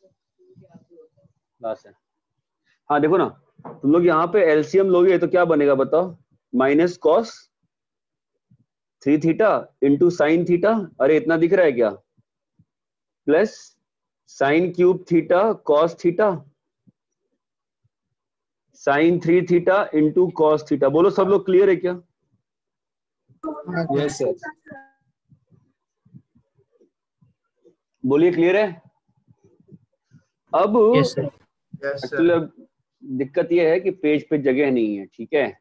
बस है। हाँ देखो ना, तुम लोग यहाँ पे एलसीएम लोगे तो क्या बनेगा बताओ, minus cos three theta into sine theta, अरे इतना दिख रहा है क्या, plus sine cube theta cos theta sine three theta into cos theta. बोलो सब लोग क्लियर है क्या? Yes sir. बोलिए क्लियर है? अब यस सर। एक्चुअली अब दिक्कत यह है कि पेज पे जगह नहीं है, ठीक है।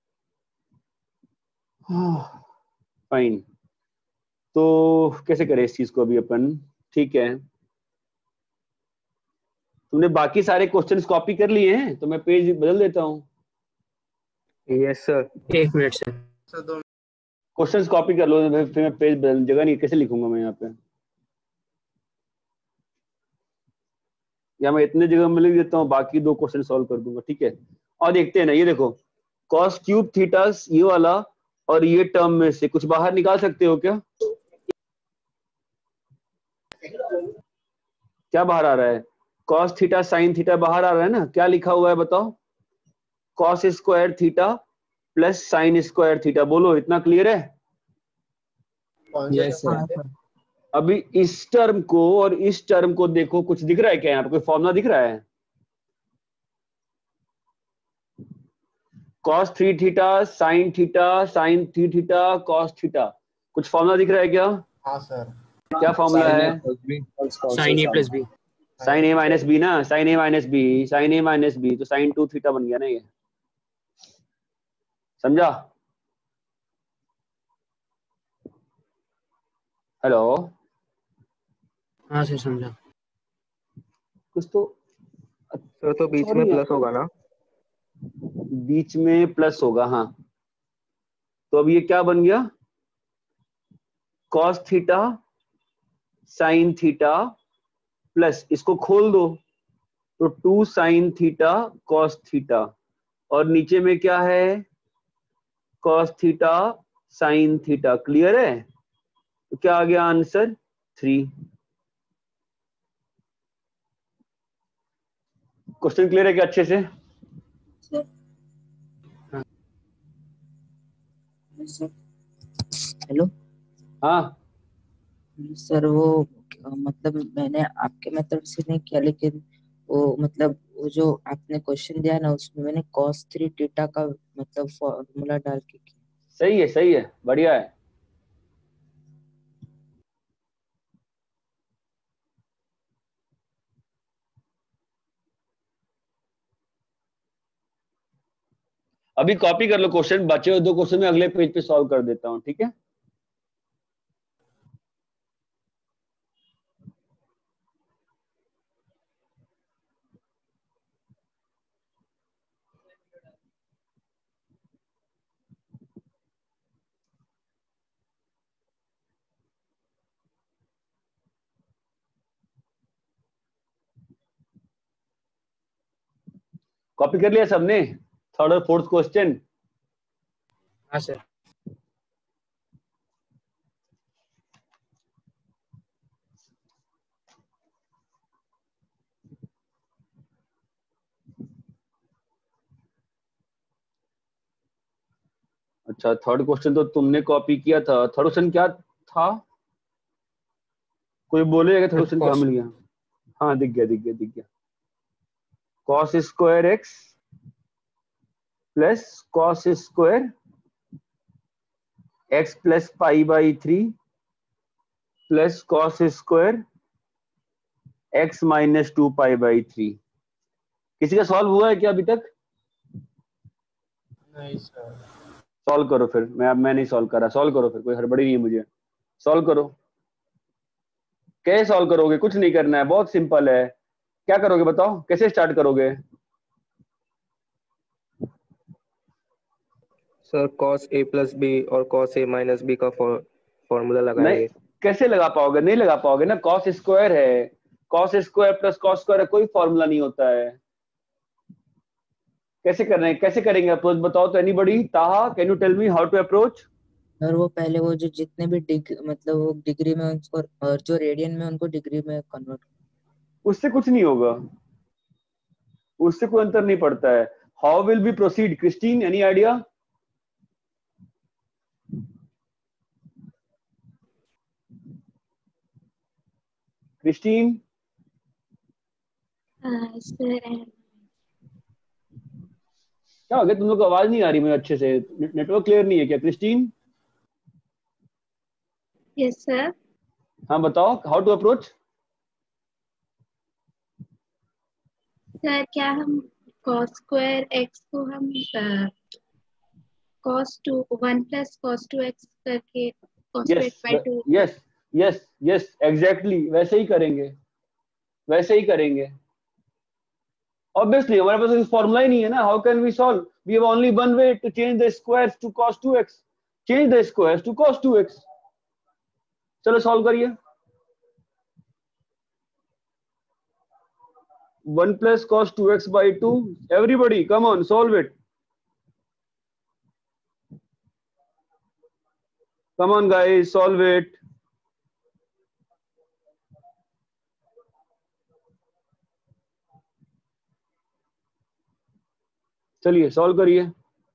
फाइन, तो कैसे करें इस चीज को अभी अपन, ठीक है। तुमने बाकी सारे क्वेश्चंस कॉपी कर लिए हैं तो मैं पेज बदल देता हूँ। Yes sir. एक मिनट सर। क्वेश्चंस कॉपी कर लो, फिर मैं पेज बदल, जगह नहीं कैसे लिखूंगा मैं यहाँ पे, या मैं इतने जगह में लिख देता हूँ, बाकी दो क्वेश्चन सॉल्व कर दूंगा, ठीक है। और देखते हैं ना, ये देखो कॉस क्यूब थीटा ये वाला और ये टर्म में से कुछ बाहर निकाल सकते हो क्या? क्या बाहर आ रहा है? कॉस थीटा साइन थीटा बाहर आ रहा है ना। क्या लिखा हुआ है बताओ, cos square theta plus sine square theta. बोलो इतना क्लियर है? Yes sir. अभी इस टर्म को और इस टर्म को देखो, कुछ दिख रहा है क्या यहाँ पे, कोई फॉर्मूला दिख रहा है? Cos three theta sine theta sine three theta cos theta, कुछ फॉर्मूला दिख रहा है क्या? हाँ सर। क्या फॉर्मूला है? Sine A plus B. Sine A minus B ना, sine A minus B, sine A minus B तो साइन टू थीटा बन गया ना, ये समझा? हेलो, हाँ सर समझा। कुछ तो सर तो बीच में प्लस होगा ना? बीच में प्लस होगा, हाँ। तो अब ये क्या बन गया, cos theta sine theta plus, इसको खोल दो तो two sine theta cos theta, और नीचे में क्या है, cos theta sine theta. Clear है? तो क्या आ गया आंसर, थ्री। क्वेश्चन क्लियर है क्या अच्छे से? हेलो हाँ सर, वो मतलब मैंने आपके मेथड से नहीं किया, लेकिन वो मतलब वो जो आपने क्वेश्चन दिया ना उसमें मैंने cos थ्री थीटा का मतलब फॉर्मूला डाल के किया। सही है, सही है, बढ़िया है। अभी कॉपी कर लो क्वेश्चन, बचे हुए दो क्वेश्चन में अगले पेज पे सॉल्व कर देता हूं, ठीक है। कॉपी कर लिया सबने थर्ड और फोर्थ क्वेश्चन? हाँ सर। अच्छा थर्ड क्वेश्चन तो तुमने कॉपी किया था। थर्ड क्वेश्चन क्या था? कोई बोलेगा थर्ड क्वेश्चन क्या मिल गया? हाँ दिख गया दिख गया दिख गया cos square x plus cos square x plus pi by three plus cos square x minus two pi by three. किसी का सॉल्व हुआ है क्या अभी तक? नहीं सर। सॉल्व करो फिर। मैं अब मैं नहीं सॉल्व कर रहा, सॉल्व करो फिर, कोई हड़बड़ी नहीं है मुझे। सॉल्व करो। कैसे सॉल्व करोगे? कुछ नहीं करना है, बहुत सिंपल है। क्या करोगे बताओ, कैसे स्टार्ट करोगे? Sir cos a plus B और cos a माइनस बी का फॉर्मूला नहीं, लगाएंगे। कैसे लगा पाओगे? नहीं लगा पाओगे ना, कॉस स्क्वायर है, cos square plus cos square है, कोई फॉर्मूला नहीं होता है। कैसे करना है, कैसे करेंगे अप्रोच बताओ तो? Anybody? Taha can you tell me how to approach? Sir वो पहले वो जो जितने भी डिग मतलब वो डिग्री में उसको और जो रेडियन में उनको डिग्री में कन्वर्ट। उससे कुछ नहीं होगा, उससे कोई अंतर नहीं पड़ता है। How will be proceed Christine, any idea? Christine? Sir क्या हो गया तुम लोग को? आवाज नहीं आ रही मुझे अच्छे से, नेटवर्क क्लियर नहीं है क्या क्रिस्टीन? Yes sir. हाँ बताओ हाउ टू अप्रोच। सर क्या हम cos स्क्वायर x को हम cos two one plus cos two x करके cos two yes x by two. Yes yes yes exactly वैसे ही करेंगे, वैसे ही करेंगे। ऑब्वियसली हमारे पास फॉर्मूला ही नहीं है ना, how can we solve? We have only one way to change the squares to cos two x. Change the squares to cos two x. चलो सॉल्व करिए। One plus cos two x by two. Everybody come on solve it. Come on guys solve it. चलिए solve करिए।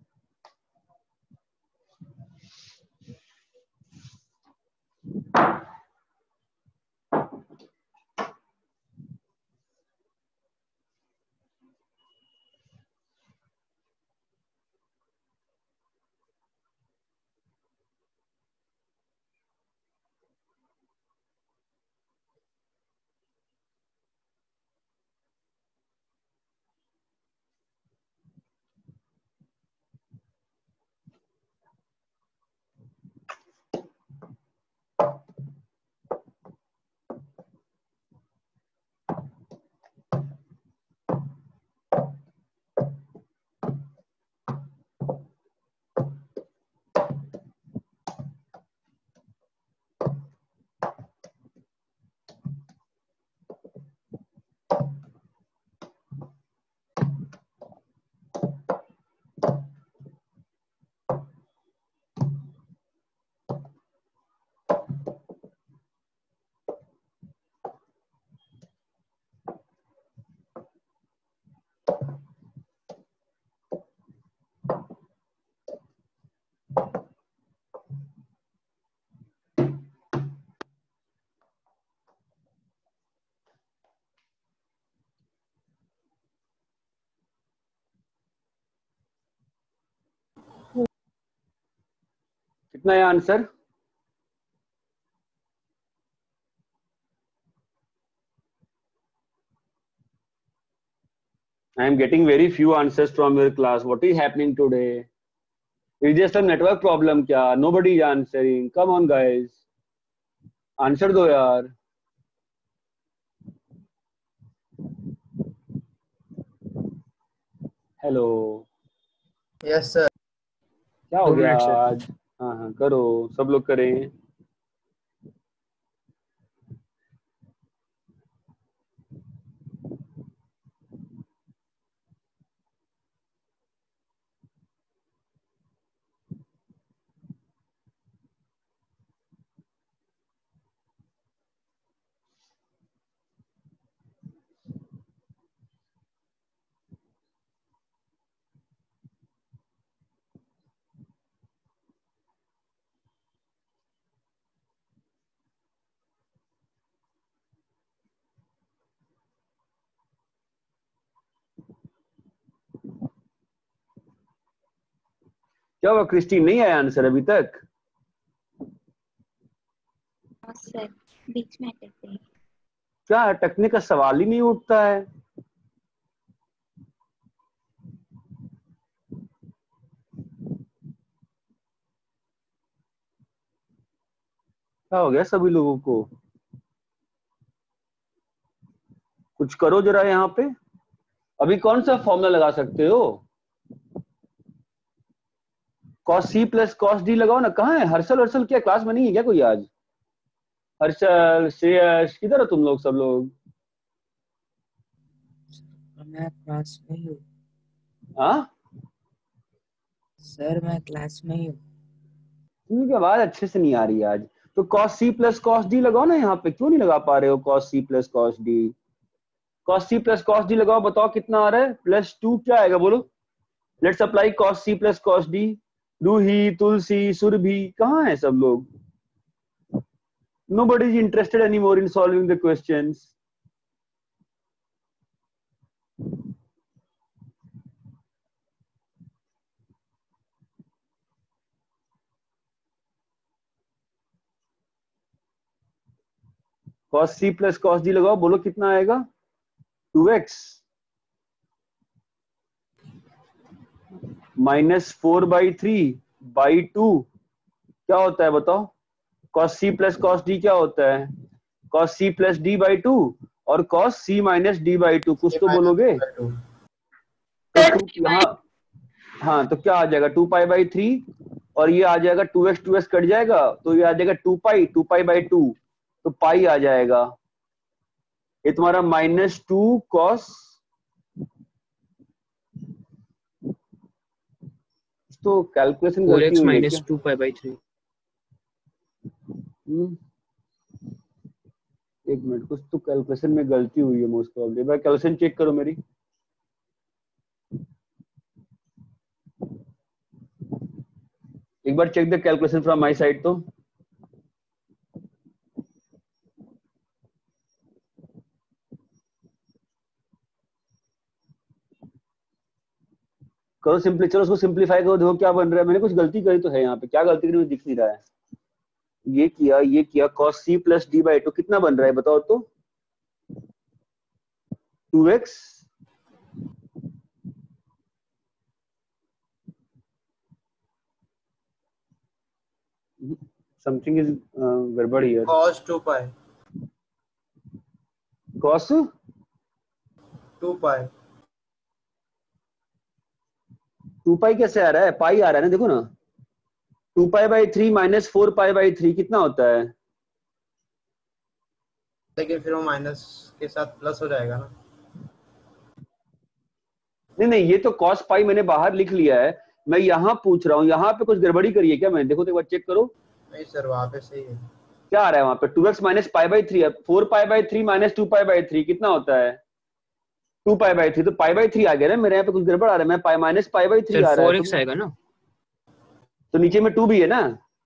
कितना है answer? I am getting very few answers from your class. What is happening today? Is there some network problem क्या? Nobody is answering. Come on guys. Answer दो यार. Hello. Yes sir. क्या हो दो गया मिनट सर। आज? हाँ हाँ करो, सब लोग करें। क्या हुआ क्रिस्टी, नहीं आया आंसर अभी तक? सर बीच में अटक गई। क्या अटकने का सवाल ही नहीं उठता है। क्या हो गया सभी लोगों को? कुछ करो जरा यहाँ पे। अभी कौन सा फॉर्मूला लगा सकते हो? Cos C plus cos D लगाओ ना। कहाँ है हर्षल? हर्षल क्या क्लास में नहीं है क्या कोई आज? हर्षल, श्रेयस, किधर हो तुम लोग सब लोग? मैं क्लास में ही हूँ हाँ सर, मैं क्लास में ही हूँ। तुमकी आवाज अच्छे से नहीं आ रही है आज। तो cos C plus cos D लगाओ ना यहाँ पे। क्यों नहीं लगा पा रहे हो cos C plus cos D? Cos C plus cos D लगाओ, बताओ कितना आ रहा है? प्लस टू क्या आएगा बोलो? Let's apply cos C plus cos D. Ruhi, Tulsi, Surabhi, कहाँ है सब लोग? Nobody is interested anymore in solving the questions. cos c plus cos d लगाओ, बोलो कितना आएगा? Two x minus four by three by two क्या होता है बताओ? cos c plus cos d क्या होता है? cos c plus d by two और cos c minus d by two. कुछ तो बोलोगे? तो टू यहाँ, हाँ तो क्या आ जाएगा? टू पाई बाई थ्री और ये आ जाएगा two x, two x cut जाएगा तो ये आ जाएगा two pi, two pi by two तो पाई आ जाएगा। ये तुम्हारा माइनस टू कॉस, तो कैलकुलेशन फोर गलती एक्स हुई है माइनस क्या? Two pi by three. हम्म, एक मिनट, कुछ तो कैलकुलेशन में गलती हुई है मोस्ट प्रॉब्ली। भाई कैलकुलेशन चेक करो मेरी। एक बार check the calculation from my side तो। करो सिंपली, चलो उसको सिंपलीफाई करो, देखो क्या बन रहा है। मैंने कुछ गलती करी तो है यहाँ पे, क्या गलती करी मुझे दिख नहीं रहा है। ये किया, ये किया, cos c plus D by two कितना बन रहा है बताओ तो? टू एक्स समथिंग इज गड़बड़ here. cos two pi cos two pi two pi कैसे आ रहा है? पाई आ रहा है ना, देखो ना। Two pi by three minus four pi by three कितना होता है? लेकिन फिर वो माइनस के साथ प्लस हो जाएगा ना। नहीं नहीं, ये तो cos पाई मैंने बाहर लिख लिया है। मैं यहाँ पूछ रहा हूँ, यहाँ पे कुछ गड़बड़ी करी है क्या? मैं देखो तो एक बार चेक करो। नहीं सर वहाँ पे सही है। क्या आ रहा है वहां पे? Two x minus pi by three है। Four pi by three minus two pi by three कितना होता है? Two pi by three. तो पाई बाई थ्री आ गया ना मेरे यहाँ पे, कुछ गड़बड़ आ रहा है। मैं pi minus pi by three आ रहा फोर है एक्स तो, आएगा ना। तो नीचे में टू भी है ना।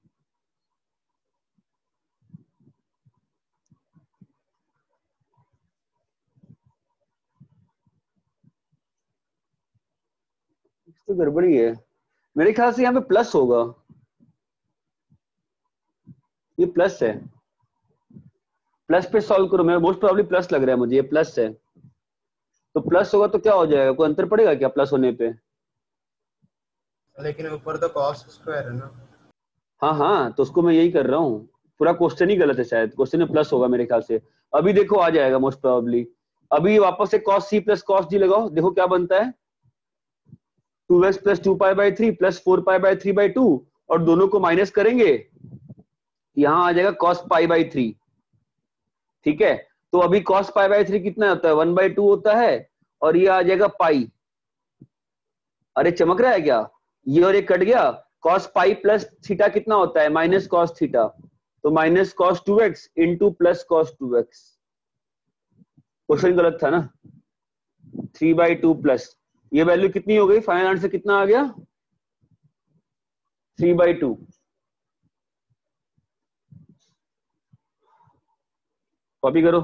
तो गड़बड़ी है मेरे ख्याल से। यहाँ पे प्लस होगा, ये प्लस है। प्लस पे सॉल्व करो, मैं मोस्ट प्रॉब्ली प्लस लग रहा है मुझे, ये प्लस है। तो प्लस होगा तो क्या हो जाएगा? कोई अंतर पड़ेगा क्या प्लस होने पे? लेकिन ऊपर तो cos स्क्वायर है ना। हाँ हाँ, तो उसको मैं यही कर रहा हूँ। पूरा क्वेश्चन ही गलत है शायद, क्वेश्चन में प्लस होगा मेरे ख्याल से। अभी देखो आ जाएगा मोस्ट प्रोबेबली। अभी वापस से cos c plus cos d लगाओ, देखो क्या बनता है। Two x plus two pi by three plus four pi by three by two और दोनों को माइनस करेंगे, यहां आ जाएगा cos पाई बाई थ्री। ठीक है, तो अभी cos पाई बाई थ्री कितना होता है? वन बाई टू होता है और ये आ जाएगा पाई। अरे चमक रहा है क्या? ये और ये कट गया। cos पाई प्लस थीटा कितना होता है? Minus cos theta. तो minus cos two x into plus cos two x. Question गलत था ना। थ्री बाई टू प्लस ये वैल्यू कितनी हो गई? फाइनल आंसर कितना आ गया? Three by two. कॉपी करो।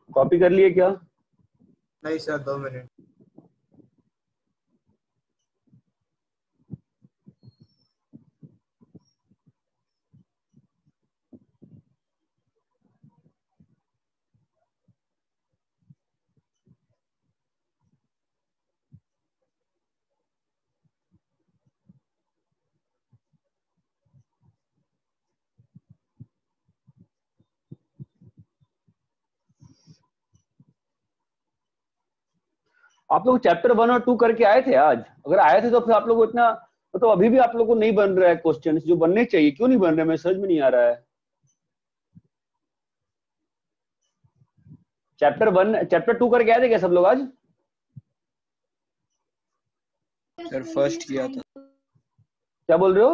कॉपी कर लिए क्या? नहीं सर, दो मिनट। आप लोग चैप्टर वन और टू करके आए थे आज? अगर आए थे तो फिर आप लोग को इतना तो अभी भी आप लोग को नहीं बन रहा है क्वेश्चन जो बनने चाहिए, क्यों नहीं बन रहे? मैं समझ में नहीं आ रहा है। चैप्टर वन चैप्टर टू करके आए थे क्या सब लोग आज? सर फर्स्ट किया था। क्या बोल रहे हो?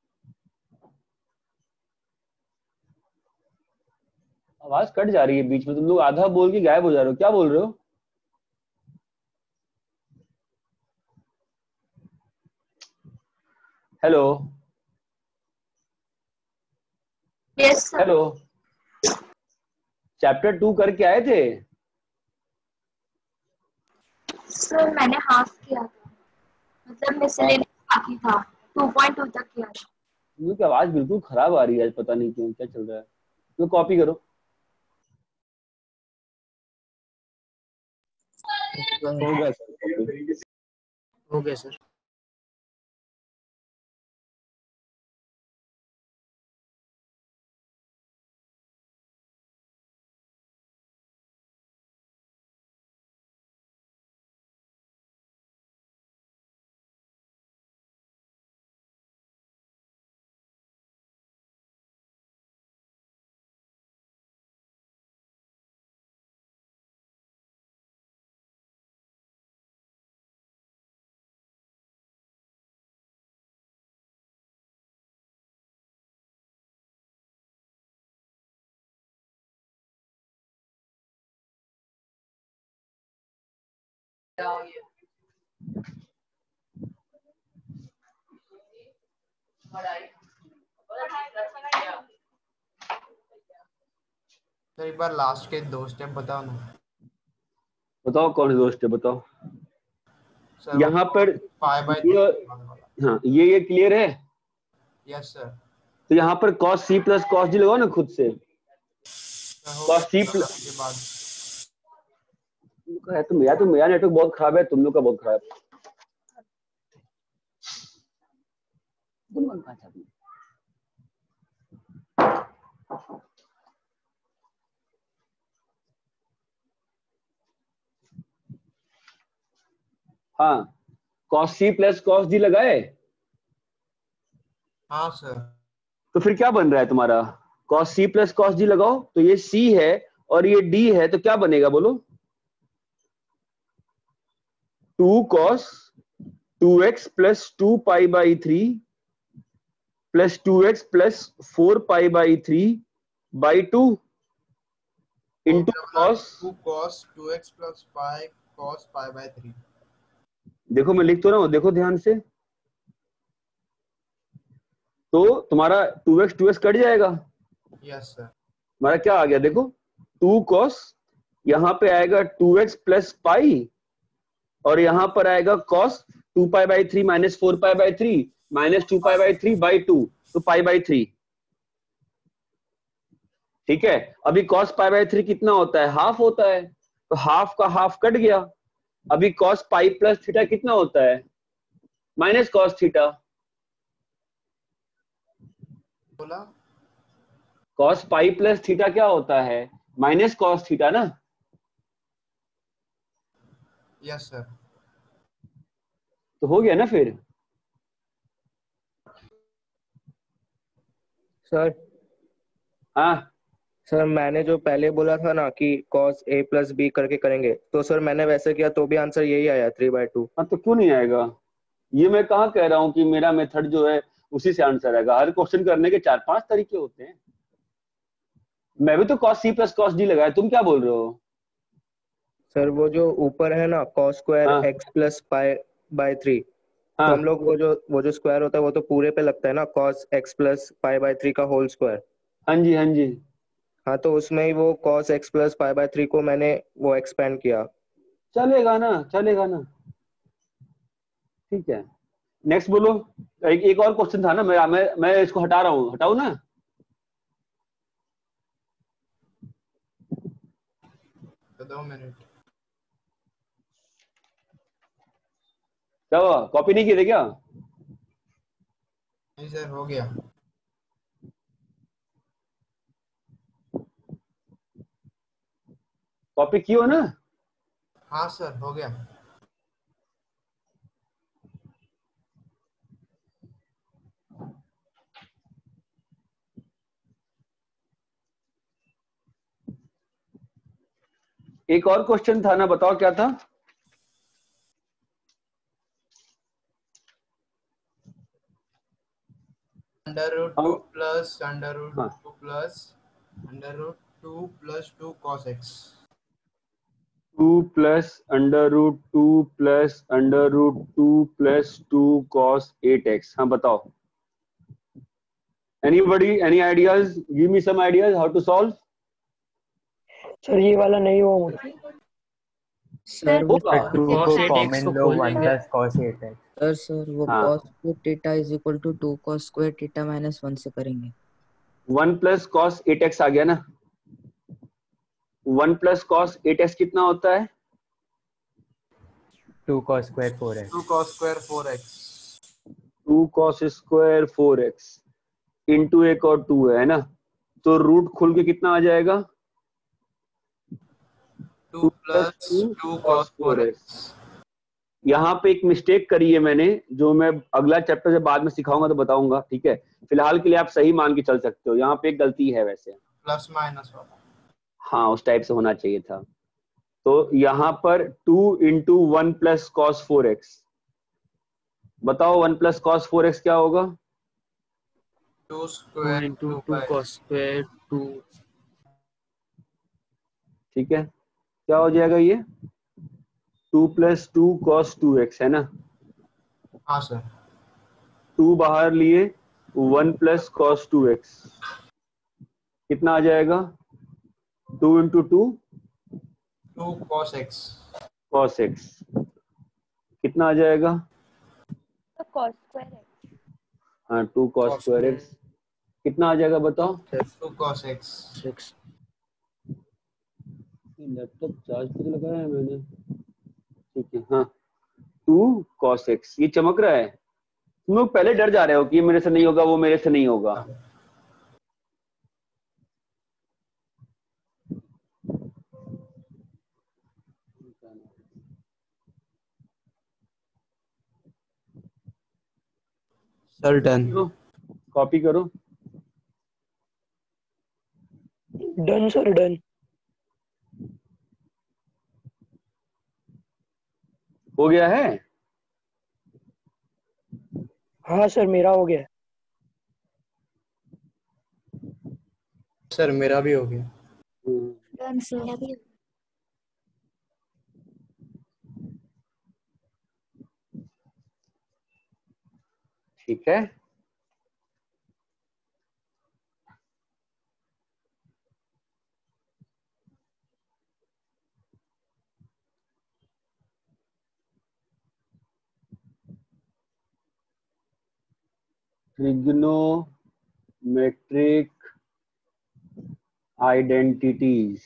आवाज कट जा रही है बीच में, तुम लोग आधा बोल के गायब हो जा रहे हो, क्या बोल रहे हो? Hello yes sir. Hello, chapter two करके आए थे? सर मैंने हाफ किया था, मतलब मिसलेनियस बाकी था, टू पॉइंट टू तक किया था। मुझे आवाज बिल्कुल खराब आ रही है आज, पता नहीं क्यों, क्या चल रहा है। तो कॉपी करो। हो गया सर कॉपी। हो गया सर। सर एक बार लास्ट के दो स्टेप बताओ ना। बताओ कौन से दोस्त है, बताओ। सर यहाँ पर फाइव बाई ये, हाँ ये ये क्लियर है? Yes sir. तो यहाँ पर cos c plus cos d लगाओ ना खुद से। cos c प्लस के बाद है तुम, या तो मेरा नेटवर्क बहुत खराब है, तुम लोग का बहुत खराब है। हाँ, cos c plus cos d लगाए? हाँ सर। तो फिर क्या बन रहा है तुम्हारा? cos c plus cos d लगाओ, तो ये c है और ये d है, तो क्या बनेगा बोलो? Two cos two x plus two pi by three plus two x plus four pi by three by two into cos। Two cos two x plus five cos pi by three. देखो मैं लिख तो रहा हूँ, देखो ध्यान से। तो तुम्हारा two x two x cut जाएगा। Yes sir. हमारा क्या आ गया देखो, टू cos, यहाँ पे आएगा टू एक्स प्लस पाई और यहाँ पर आएगा cos two pi by three minus four pi by three minus two pi by three by two, तो पाई बाई थ्री। ठीक है, अभी cos पाई बाई थ्री कितना होता है? हाफ होता है, तो हाफ का हाफ कट गया। अभी cos पाई प्लस थीटा कितना होता है? Minus cos theta. बोला cos पाई प्लस थीटा क्या होता है? माइनस cos थीटा ना। Yes sir. तो हो गया ना फिर। सर हाँ सर मैंने जो पहले बोला था ना कि cos a प्लस बी करके करेंगे, तो सर मैंने वैसे किया तो भी आंसर यही आया थ्री बाई टू। हाँ तो क्यों नहीं आएगा? ये मैं कहाँ कह रहा हूँ कि मेरा मेथड जो है उसी से आंसर आएगा। हर क्वेश्चन करने के चार पांच तरीके होते हैं। मैं भी तो cos c plus cos d लगाया, तुम क्या बोल रहे हो? सर वो जो ऊपर है ना cos स्क्वायर हाँ x plus pi by three, तो हाँ हम लोग वो जो वो जो स्क्वायर होता है वो तो पूरे पे लगता है ना, cos x plus pi by three का होल स्क्वायर। हाँ जी हाँ जी। हाँ तो उसमें ही वो cos x plus pi by three को मैंने वो एक्सपेंड किया। चलेगा ना, चलेगा ना, ठीक है। नेक्स्ट बोलो। एक, एक और क्वेश्चन था ना, मैं मैं मैं इसको हटा रहा हूँ, हटाऊ ना? तो दो मिनट। क्या हुआ, कॉपी नहीं किए थे क्या? नहीं सर, हो गया। कॉपी की हो ना? हाँ सर, हो गया। एक और क्वेश्चन था ना, बताओ क्या था? Under root two plus under root हाँ। Two plus under root two plus two cos x. Two plus under root two plus under root two plus two cos eight x. हाँ बताओ। Anybody, any ideas? Give me some ideas how to solve. Sir ये वाला नहीं हुआ मुझे। Sir वो होगा। To को cos एट कॉमन एक्स को लो, खोल वन देंगे। Plus cos eight x. Sir sir वो हाँ। cos square theta is equal to two cos square theta minus one से करेंगे। One plus cos eight x आ गया ना। One plus cos eight x कितना होता है? Two cos square four x. Two cos square four x. Two cos square four x into एक और टू है ना, तो रूट खुल के कितना आ जाएगा? Two plus two cos four x. यहाँ पे एक मिस्टेक करी है मैंने, जो मैं अगला चैप्टर जब बाद में सिखाऊंगा तो बताऊंगा, ठीक है? फिलहाल के लिए आप सही मान के चल सकते हो। यहाँ पे एक गलती है वैसे। प्लस माइनस वाला। हाँ, उस टाइप से होना चाहिए था। तो यहाँ पर two into one plus cos four x. बताओ one plus cos four x क्या होगा? Two two square into two two by cos square two. ठीक है, क्या हो जाएगा ये? Two plus two cos two x है ना। हाँ सर। टू बाहर लिए, one plus cos two x कितना आ जाएगा? Two into two two cos x. Cos x कितना आ जाएगा? तो cos स्क्वायर एक्स। हाँ, two cos Cos square x कितना आ जाएगा बताओ? Two cos x. Six. Laptop charge पे लगाया है मैंने, ठीक है। हाँ, टू कॉस एक्स। ये चमक रहा है। तुम लोग पहले डर जा रहे हो कि ये मेरे से नहीं होगा, वो मेरे से नहीं होगा। Sir done. कॉपी करो। Done sir done. हो गया है? हाँ सर मेरा हो गया। सर मेरा भी हो गया। Done sir. ठीक है, ट्रिग्नोमेट्रिक आइडेंटिटीज।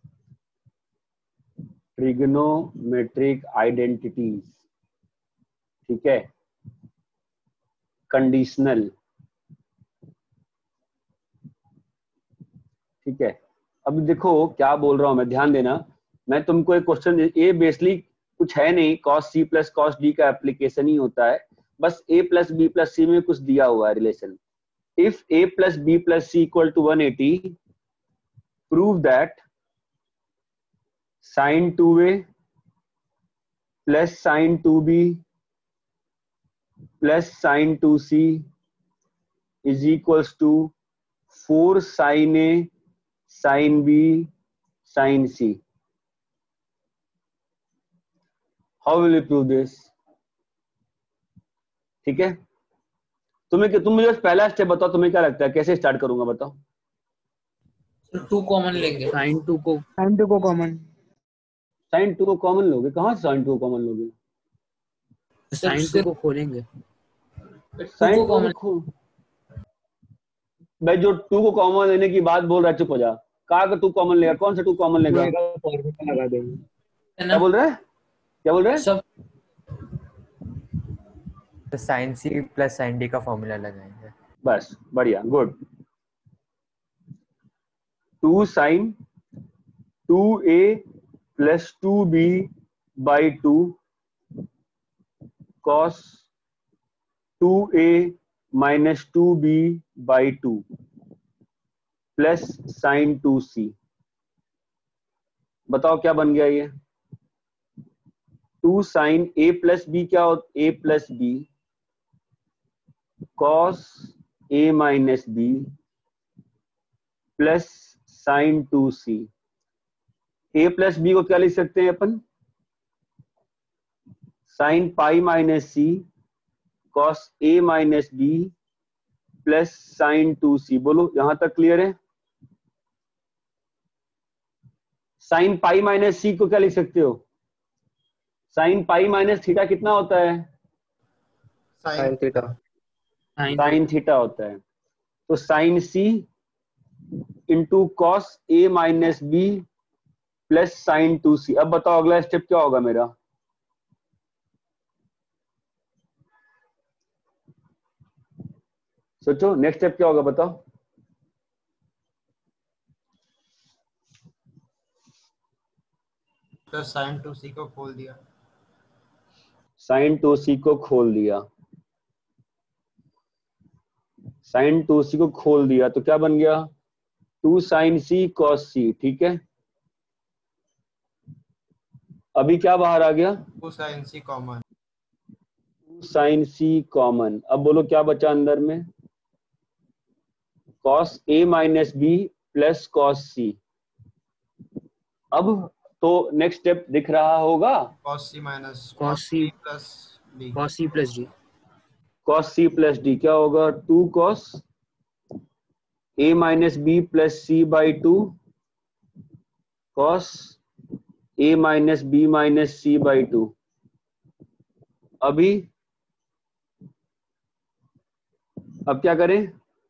ट्रिग्नोमेट्रिक आइडेंटिटीज, ठीक है। कंडीशनल, ठीक है। अब देखो क्या बोल रहा हूं मैं, ध्यान देना। मैं तुमको एक क्वेश्चन, ये बेसिकली कुछ है नहीं, cos C plus cos D का एप्लीकेशन ही होता है। बस A plus B plus C में कुछ दिया हुआ है relation. If A plus B plus C equal to one eighty, prove that sine two A plus sine two B plus sine two C is equals to four sine A sine B sine C. How will you prove this? ठीक है, तुम्हें तुम मुझे पहला step बताओ, तुम्हें क्या लगता है कैसे स्टार्ट करूंगा बताओ? तो टू कॉमन लेंगे। साइन टू को साइन टू को कॉमन साइन टू को कॉमन लोगे? कहाँ से साइन टू को कॉमन लोगे? साइन टू को खोलेंगे। साइन टू को खो भाई, जो टू को कॉमन लेने की बात बोल रहा है चुप हो जा। कहा का टू कॉमन लेगा? कौन सा टू कॉमन लेगा? लगा देंगे। क्या बोल रहे हैं? क्या बोल रहे हैं? सब तो sine C plus sine D का फॉर्मूला लगाएंगे। बस बढ़िया, good. Two sine two A plus two B by two cos two A minus two B by two plus sine two C. बताओ क्या बन गया ये? Two sine A plus B क्या हो? A plus B cos A minus B plus sine two C. A plus B को क्या लिख सकते हैं अपन? Sine pi minus C cos A minus B plus sine two C. बोलो यहां तक क्लियर है? साइन पाई माइनस सी को क्या लिख सकते हो? साइन पाई माइनस थीटा कितना होता है? Sign theta. साइन थीटा होता है। तो sine C into cos A minus B plus sine two C. अब बताओ अगला स्टेप क्या होगा मेरा? सोचो नेक्स्ट स्टेप क्या होगा बताओ? तो साइन टू सी को खोल दिया। साइन टू सी को खोल दिया। साइन टू सी को खोल दिया तो क्या बन गया? Two sine C cos C. ठीक है, अभी क्या बाहर आ गया? Two sine C common. Two sine C common. अब बोलो क्या बचा अंदर में? Cos A minus B plus cos C. अब तो नेक्स्ट स्टेप दिख रहा होगा? Cos C minus cos C plus D. Cos C plus D. Cos C plus D क्या होगा? Two cos A minus B plus C by two cos A minus B minus C by two. अभी अब क्या करें?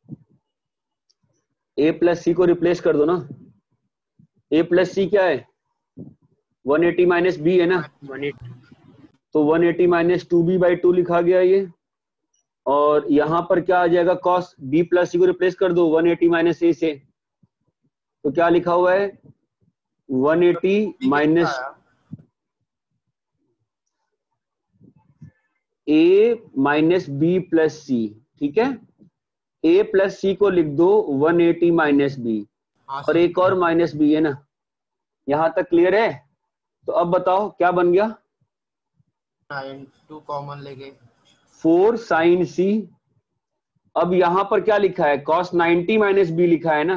ए plus C को replace कर दो ना। ए प्लस सी क्या है? वन एटी माइनस बी है ना। वन एटी तो one eighty minus two B by two लिखा गया ये। और यहां पर क्या आ जाएगा? कॉस बी प्लस सी को रिप्लेस कर दो वन एटी माइनस ए से। तो क्या लिखा हुआ है? One eighty minus A minus B plus C. ठीक है, ए प्लस सी को लिख दो वन एटी माइनस बी और एक और माइनस बी है ना। यहां तक क्लियर है? तो अब बताओ क्या बन गया? साइन टू कॉमन लेके फोर साइन सी। अब यहां पर क्या लिखा है? कॉस नाइनटी माइनस बी लिखा है ना।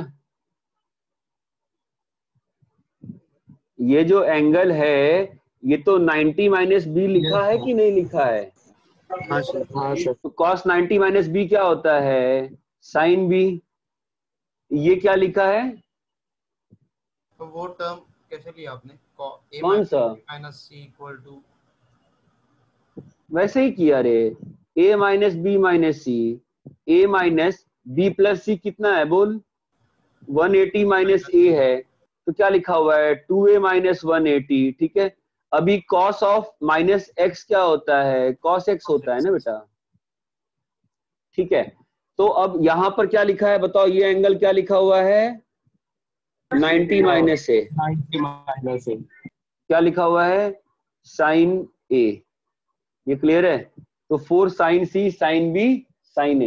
ये जो एंगल है ये तो नाइनटी माइनस बी लिखा है कि नहीं लिखा है? हाँ सर। हाँ सर। तो कॉस नाइनटी माइनस बी क्या होता है? Sine B. ये क्या लिखा है? तो वो टर्म कैसे लिया आपने? कौन सा? माइनस सी इक्वल टू वैसे ही किया रे। A minus B minus C. A minus B plus C कितना है बोल? वन एटी माइनस ए है तो क्या लिखा हुआ है? Two A minus one eighty. ठीक है, अभी कॉस ऑफ माइनस एक्स क्या होता है? कॉस एक्स होता है ना बेटा। ठीक है, तो अब यहां पर क्या लिखा है बताओ? ये एंगल क्या लिखा हुआ है? Ninety minus A. Ninety minus A क्या लिखा हुआ है? Sine A. ये क्लियर है? तो four sine C sine B sine A.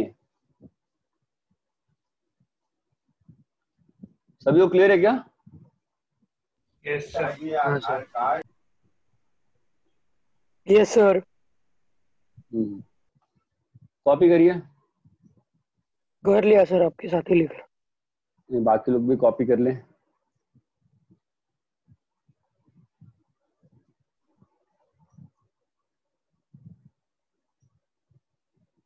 सभी को क्लियर है क्या? Yes sir. Yes sir. Copy करिए। कर लिया सर, आपके साथ ही लिख रहा। बाकी लोग भी कॉपी कर लें।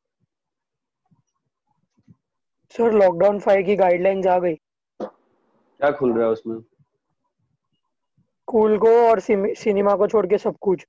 सर लॉकडाउन फाइव की गाइडलाइंस आ गई। क्या खुल रहा है उसमें? स्कूल को और सिनेमा को छोड़ के सब कुछ।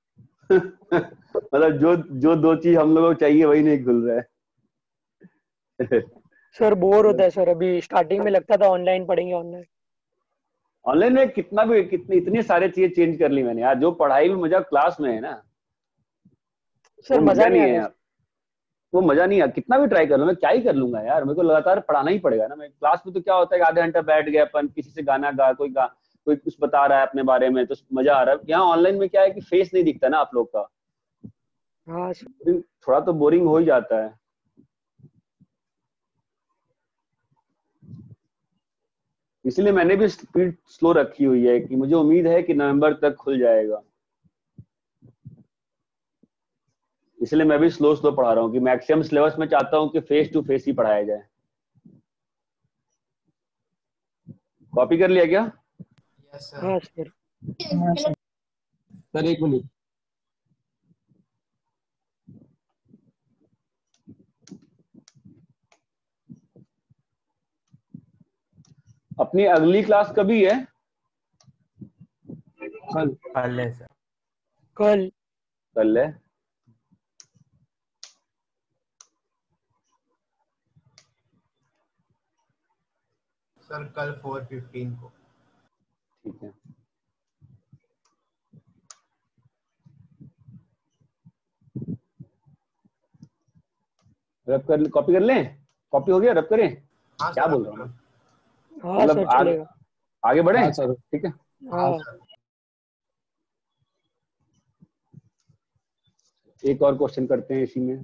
मतलब जो जो दो चीज हम लोगों को चाहिए वही नहीं खुल रहा है। सर बोर होता है सर। अभी स्टार्टिंग में लगता था ऑनलाइन पढ़ेंगे ऑनलाइन। ऑनलाइन में कितना भी कितनी इतनी सारी चीजें चेंज कर ली मैंने यार। जो पढ़ाई में मजा क्लास में है ना, सर वो मजा नहीं आ है रहा। यार। वो मजा नहीं है। कितना भी ट्राई कर लो, मैं क्या ही कर लूंगा यार। मेरे को लगातार पढ़ाना ही पड़ेगा ना। मैं क्लास में तो क्या होता है कि आधे घंटा बैठ गए अपन, किसी से गाना गा, कोई गा कोई कुछ बता रहा है अपने बारे में तो मजा आ रहा है। यहाँ ऑनलाइन में क्या है कि फेस नहीं दिखता ना आप लोग का, हाँ थोड़ा तो बोरिंग हो ही जाता है। इसलिए मैंने भी स्पीड स्लो रखी हुई है कि मुझे उम्मीद है कि नवंबर तक खुल जाएगा। इसलिए मैं भी स्लो स्लो पढ़ा रहा हूँ कि मैक्सिमम सिलेबस में चाहता हूँ कि फेस टू फेस ही पढ़ाया जाए। कॉपी कर लिया क्या? Yes sir. हाँ सर। सर एक मिनट। अपनी अगली क्लास कभी है? कल। कल है सर। कल कल है। सर कल फोर फिफ्टीन को। ठीक है। रब कर, कॉपी कर लें? कॉपी हो गया? रब करें? हाँ क्या सर। बोल रहा हूँ? हाँ मतलब सर आगे चलेगा। आगे बढ़े? हाँ सर। ठीक है। हाँ एक और क्वेश्चन करते हैं इसी में।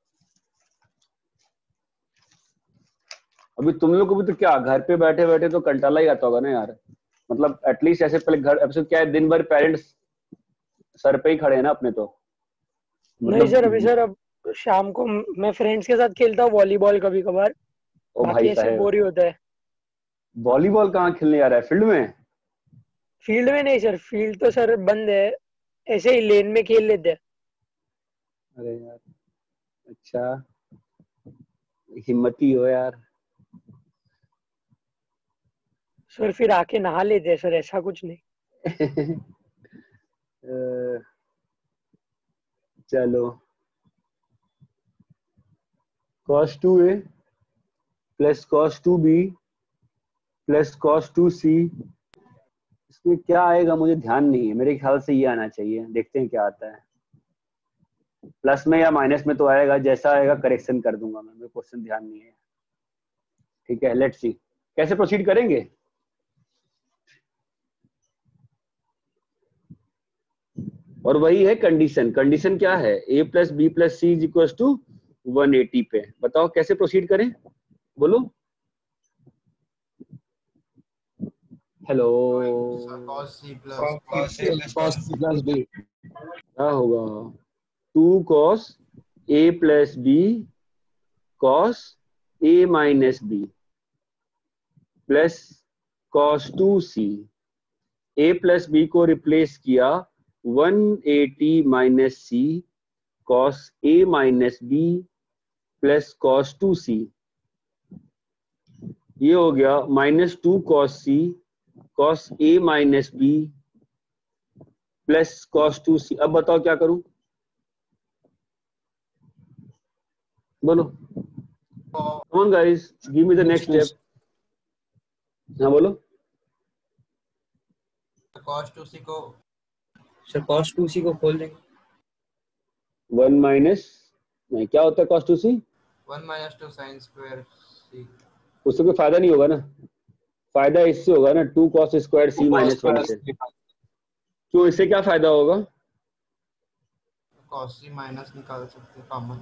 अभी तुम लोग को भी तो क्या घर पे बैठे बैठे तो कंटाला ही आता होगा ना यार। मतलब एटलीस्ट ऐसे पहले घर अब क्या है, दिन भर पेरेंट्स सर पे ही खड़े हैं ना अपने तो। नहीं सर अभी सर अब शाम को मैं फ्रेंड्स के साथ खेलता हूँ वॉलीबॉल कभी कभार। ओ बाकी भाई ऐसे साहब, बोर ही होता है। वॉलीबॉल कहाँ खेलने आ रहा है? फील्ड में? फील्ड में नहीं सर, फील्ड तो सर बंद है। ऐसे ही लेन में खेल लेते हैं। अरे यार, अच्छा हिम्मती हो यार। सर फिर आके नहा लेते हैं सर, ऐसा कुछ नहीं। अ, चलो cos two A plus cos two B plus cos two C, इसमें क्या आएगा मुझे ध्यान नहीं है। मेरे ख्याल से ये आना चाहिए। देखते हैं क्या आता है। प्लस में या माइनस में तो आएगा, जैसा आएगा करेक्शन कर दूंगा मैं। मेरे क्वेश्चन ध्यान नहीं है। ठीक है, लेट्स सी कैसे प्रोसीड करेंगे। और वही है कंडीशन। कंडीशन क्या है? a plus B plus C is equal to one eighty पे। बताओ कैसे प्रोसीड करें, बोलो। Hello, cos c plus cos c plus d। क्या होगा? Two cos a plus B cos a minus B plus cos two C. a plus B को replace किया one eighty minus C cos a minus B plus cos two C. ये हो गया minus two cos C cos a minus B plus cos two C. अब बताओ क्या करूं, बोलो। Come on guys, give me the next step. हाँ बोलो। cos टू c को सर cos टू सी को खोल देंगे। वन माइनस नहीं, क्या होता है cos two C? One minus two sine square c। उससे कोई फायदा नहीं होगा ना। फायदा इससे होगा ना, two cos square C minus one से। क्यों, इससे क्या फायदा होगा? cos c माइनस निकाल सकते कॉमन।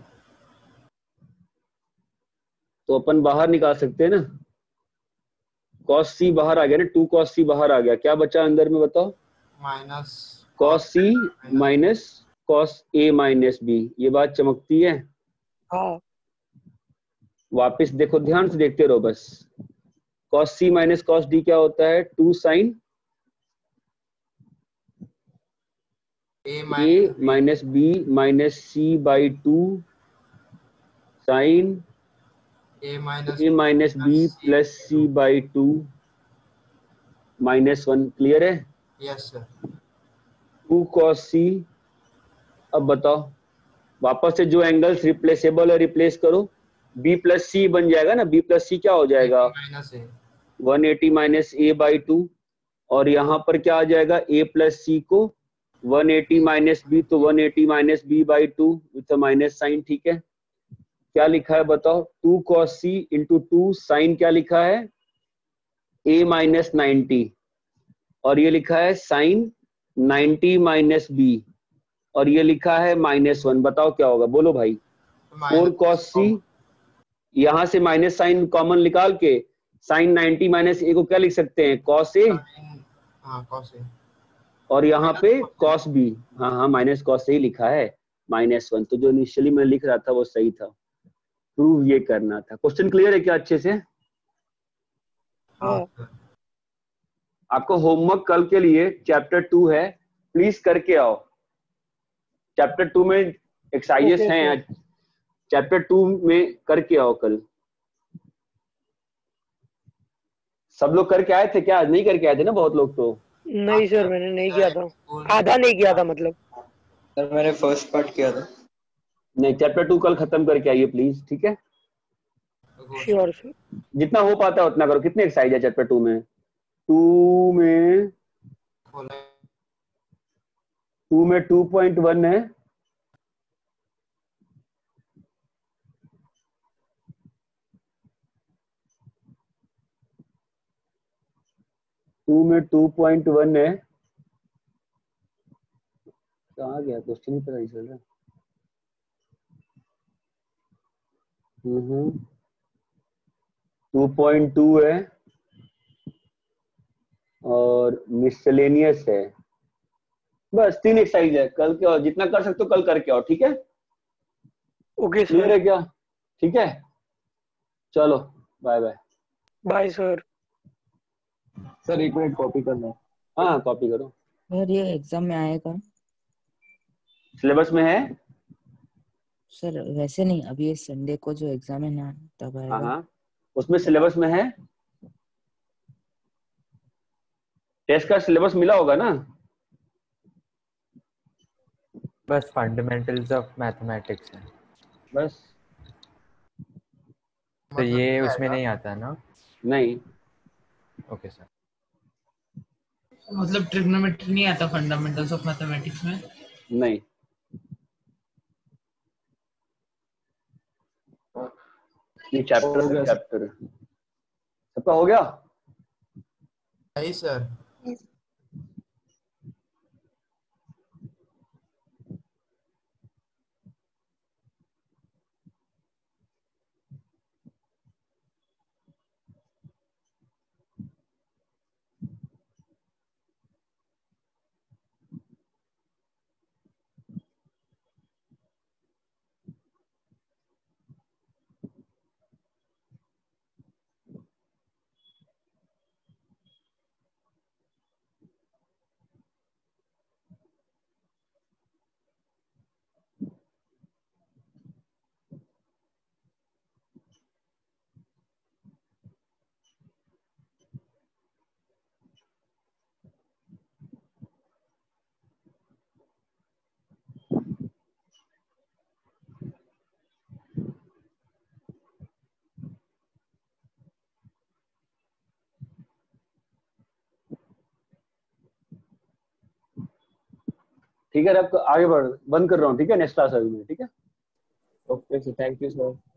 तो अपन बाहर निकाल सकते हैं ना। cos c बाहर आ गया ना, टू cos c बाहर आ गया। क्या बचा अंदर में बताओ? Minus cos c minus cos a minus b। ये बात चमकती है। हाँ वापस देखो, ध्यान से देखते रहो बस। cos c minus cos d क्या होता है? Two sine a a minus b minus c by two sine a minus a minus b plus c by two minus one, clear है? Yes sir. Two cos C, अब बताओ वापस से जो angles replaceable है रिप्लेस करो, B plus C बन जाएगा ना, बी प्लस सी क्या हो जाएगा? Minus A. One eighty minus A by two, और यहाँ पर क्या आ जाएगा? ए प्लस सी को वन एटी माइनस बी, तो one eighty minus B by two with minus sine, ठीक है? क्या लिखा है बताओ? Two cos C into two sine क्या लिखा है? ए माइनस नाइनटी, और ये लिखा है साइन नाइनटी माइनस बी, और ये लिखा है माइनस वन। बताओ क्या होगा, बोलो भाई। फोर कॉस सी, यहां से माइनस साइन कॉमन निकाल के साइन नाइनटी माइनस ए को क्या लिख सकते हैं? कॉस ए, हाँ कॉस ए, और यहाँ पे कॉस बी, हाँ हाँ माइनस कॉस ए लिखा है माइनस वन, तो जो इनिशियली मैं लिख रहा था वो सही था। प्रूव ये करना था। क्वेश्चन क्लियर है क्या अच्छे से? हाँ। आपको होमवर्क कल के लिए चैप्टर टू है, प्लीज करके आओ। चैप्टर टू में एक्सरसाइजेस Okay, हैं, चैप्टर टू में करके आओ कल। सब लोग करके आए थे क्या? आज नहीं करके आए थे ना बहुत लोग तो। नहीं सर मैंने नहीं किया था, आधा नहीं किया था मतलब। सर मैंने फर्स्ट पार्ट किया था। नहीं, चैप्टर टू कल खत्म करके आइए प्लीज, ठीक है? Sure sir. जितना हो पाता है उतना करो। कितने एक्सरसाइज है चैप्टर टू में? टू में टू में टू पॉइंट वन है, टू में टू पॉइंट वन है। कहाँ गया क्वेश्चन ही पता नहीं चल रहा। हम्म टू पॉइंट टू है और मिसलेनियस है। बस तीन एक्सरसाइज है। कल के और जितना कर सकते हो कल करके आओ, ठीक है? Okay clear sir. है क्या? ठीक है, चलो bye bye. Bye sir. Sir एक मिनट कॉपी करना है। हाँ कॉपी करो। सर ये एग्जाम में आएगा? सिलेबस में है? सर वैसे नहीं, अभी ये संडे को जो एग्जाम है ना तब हाँ आएगा। हाँ, उसमें सिलेबस में है। टेस्ट का सिलेबस मिला होगा ना? बस फंडामेंटल्स ऑफ मैथमेटिक्स है बस। तो ये उसमें नहीं आता ना? नहीं। Okay sir. मतलब ट्रिग्नोमेट्री नहीं आता फंडामेंटल्स ऑफ मैथमेटिक्स में? नहीं। ये चैप्टर चैप्टर सबका हो गया? नहीं सर। ठीक है, अब आगे बढ़, बंद कर रहा हूँ, ठीक है? नेक्स्ट क्लास अभी में, ठीक है? Okay sir, thank you sir.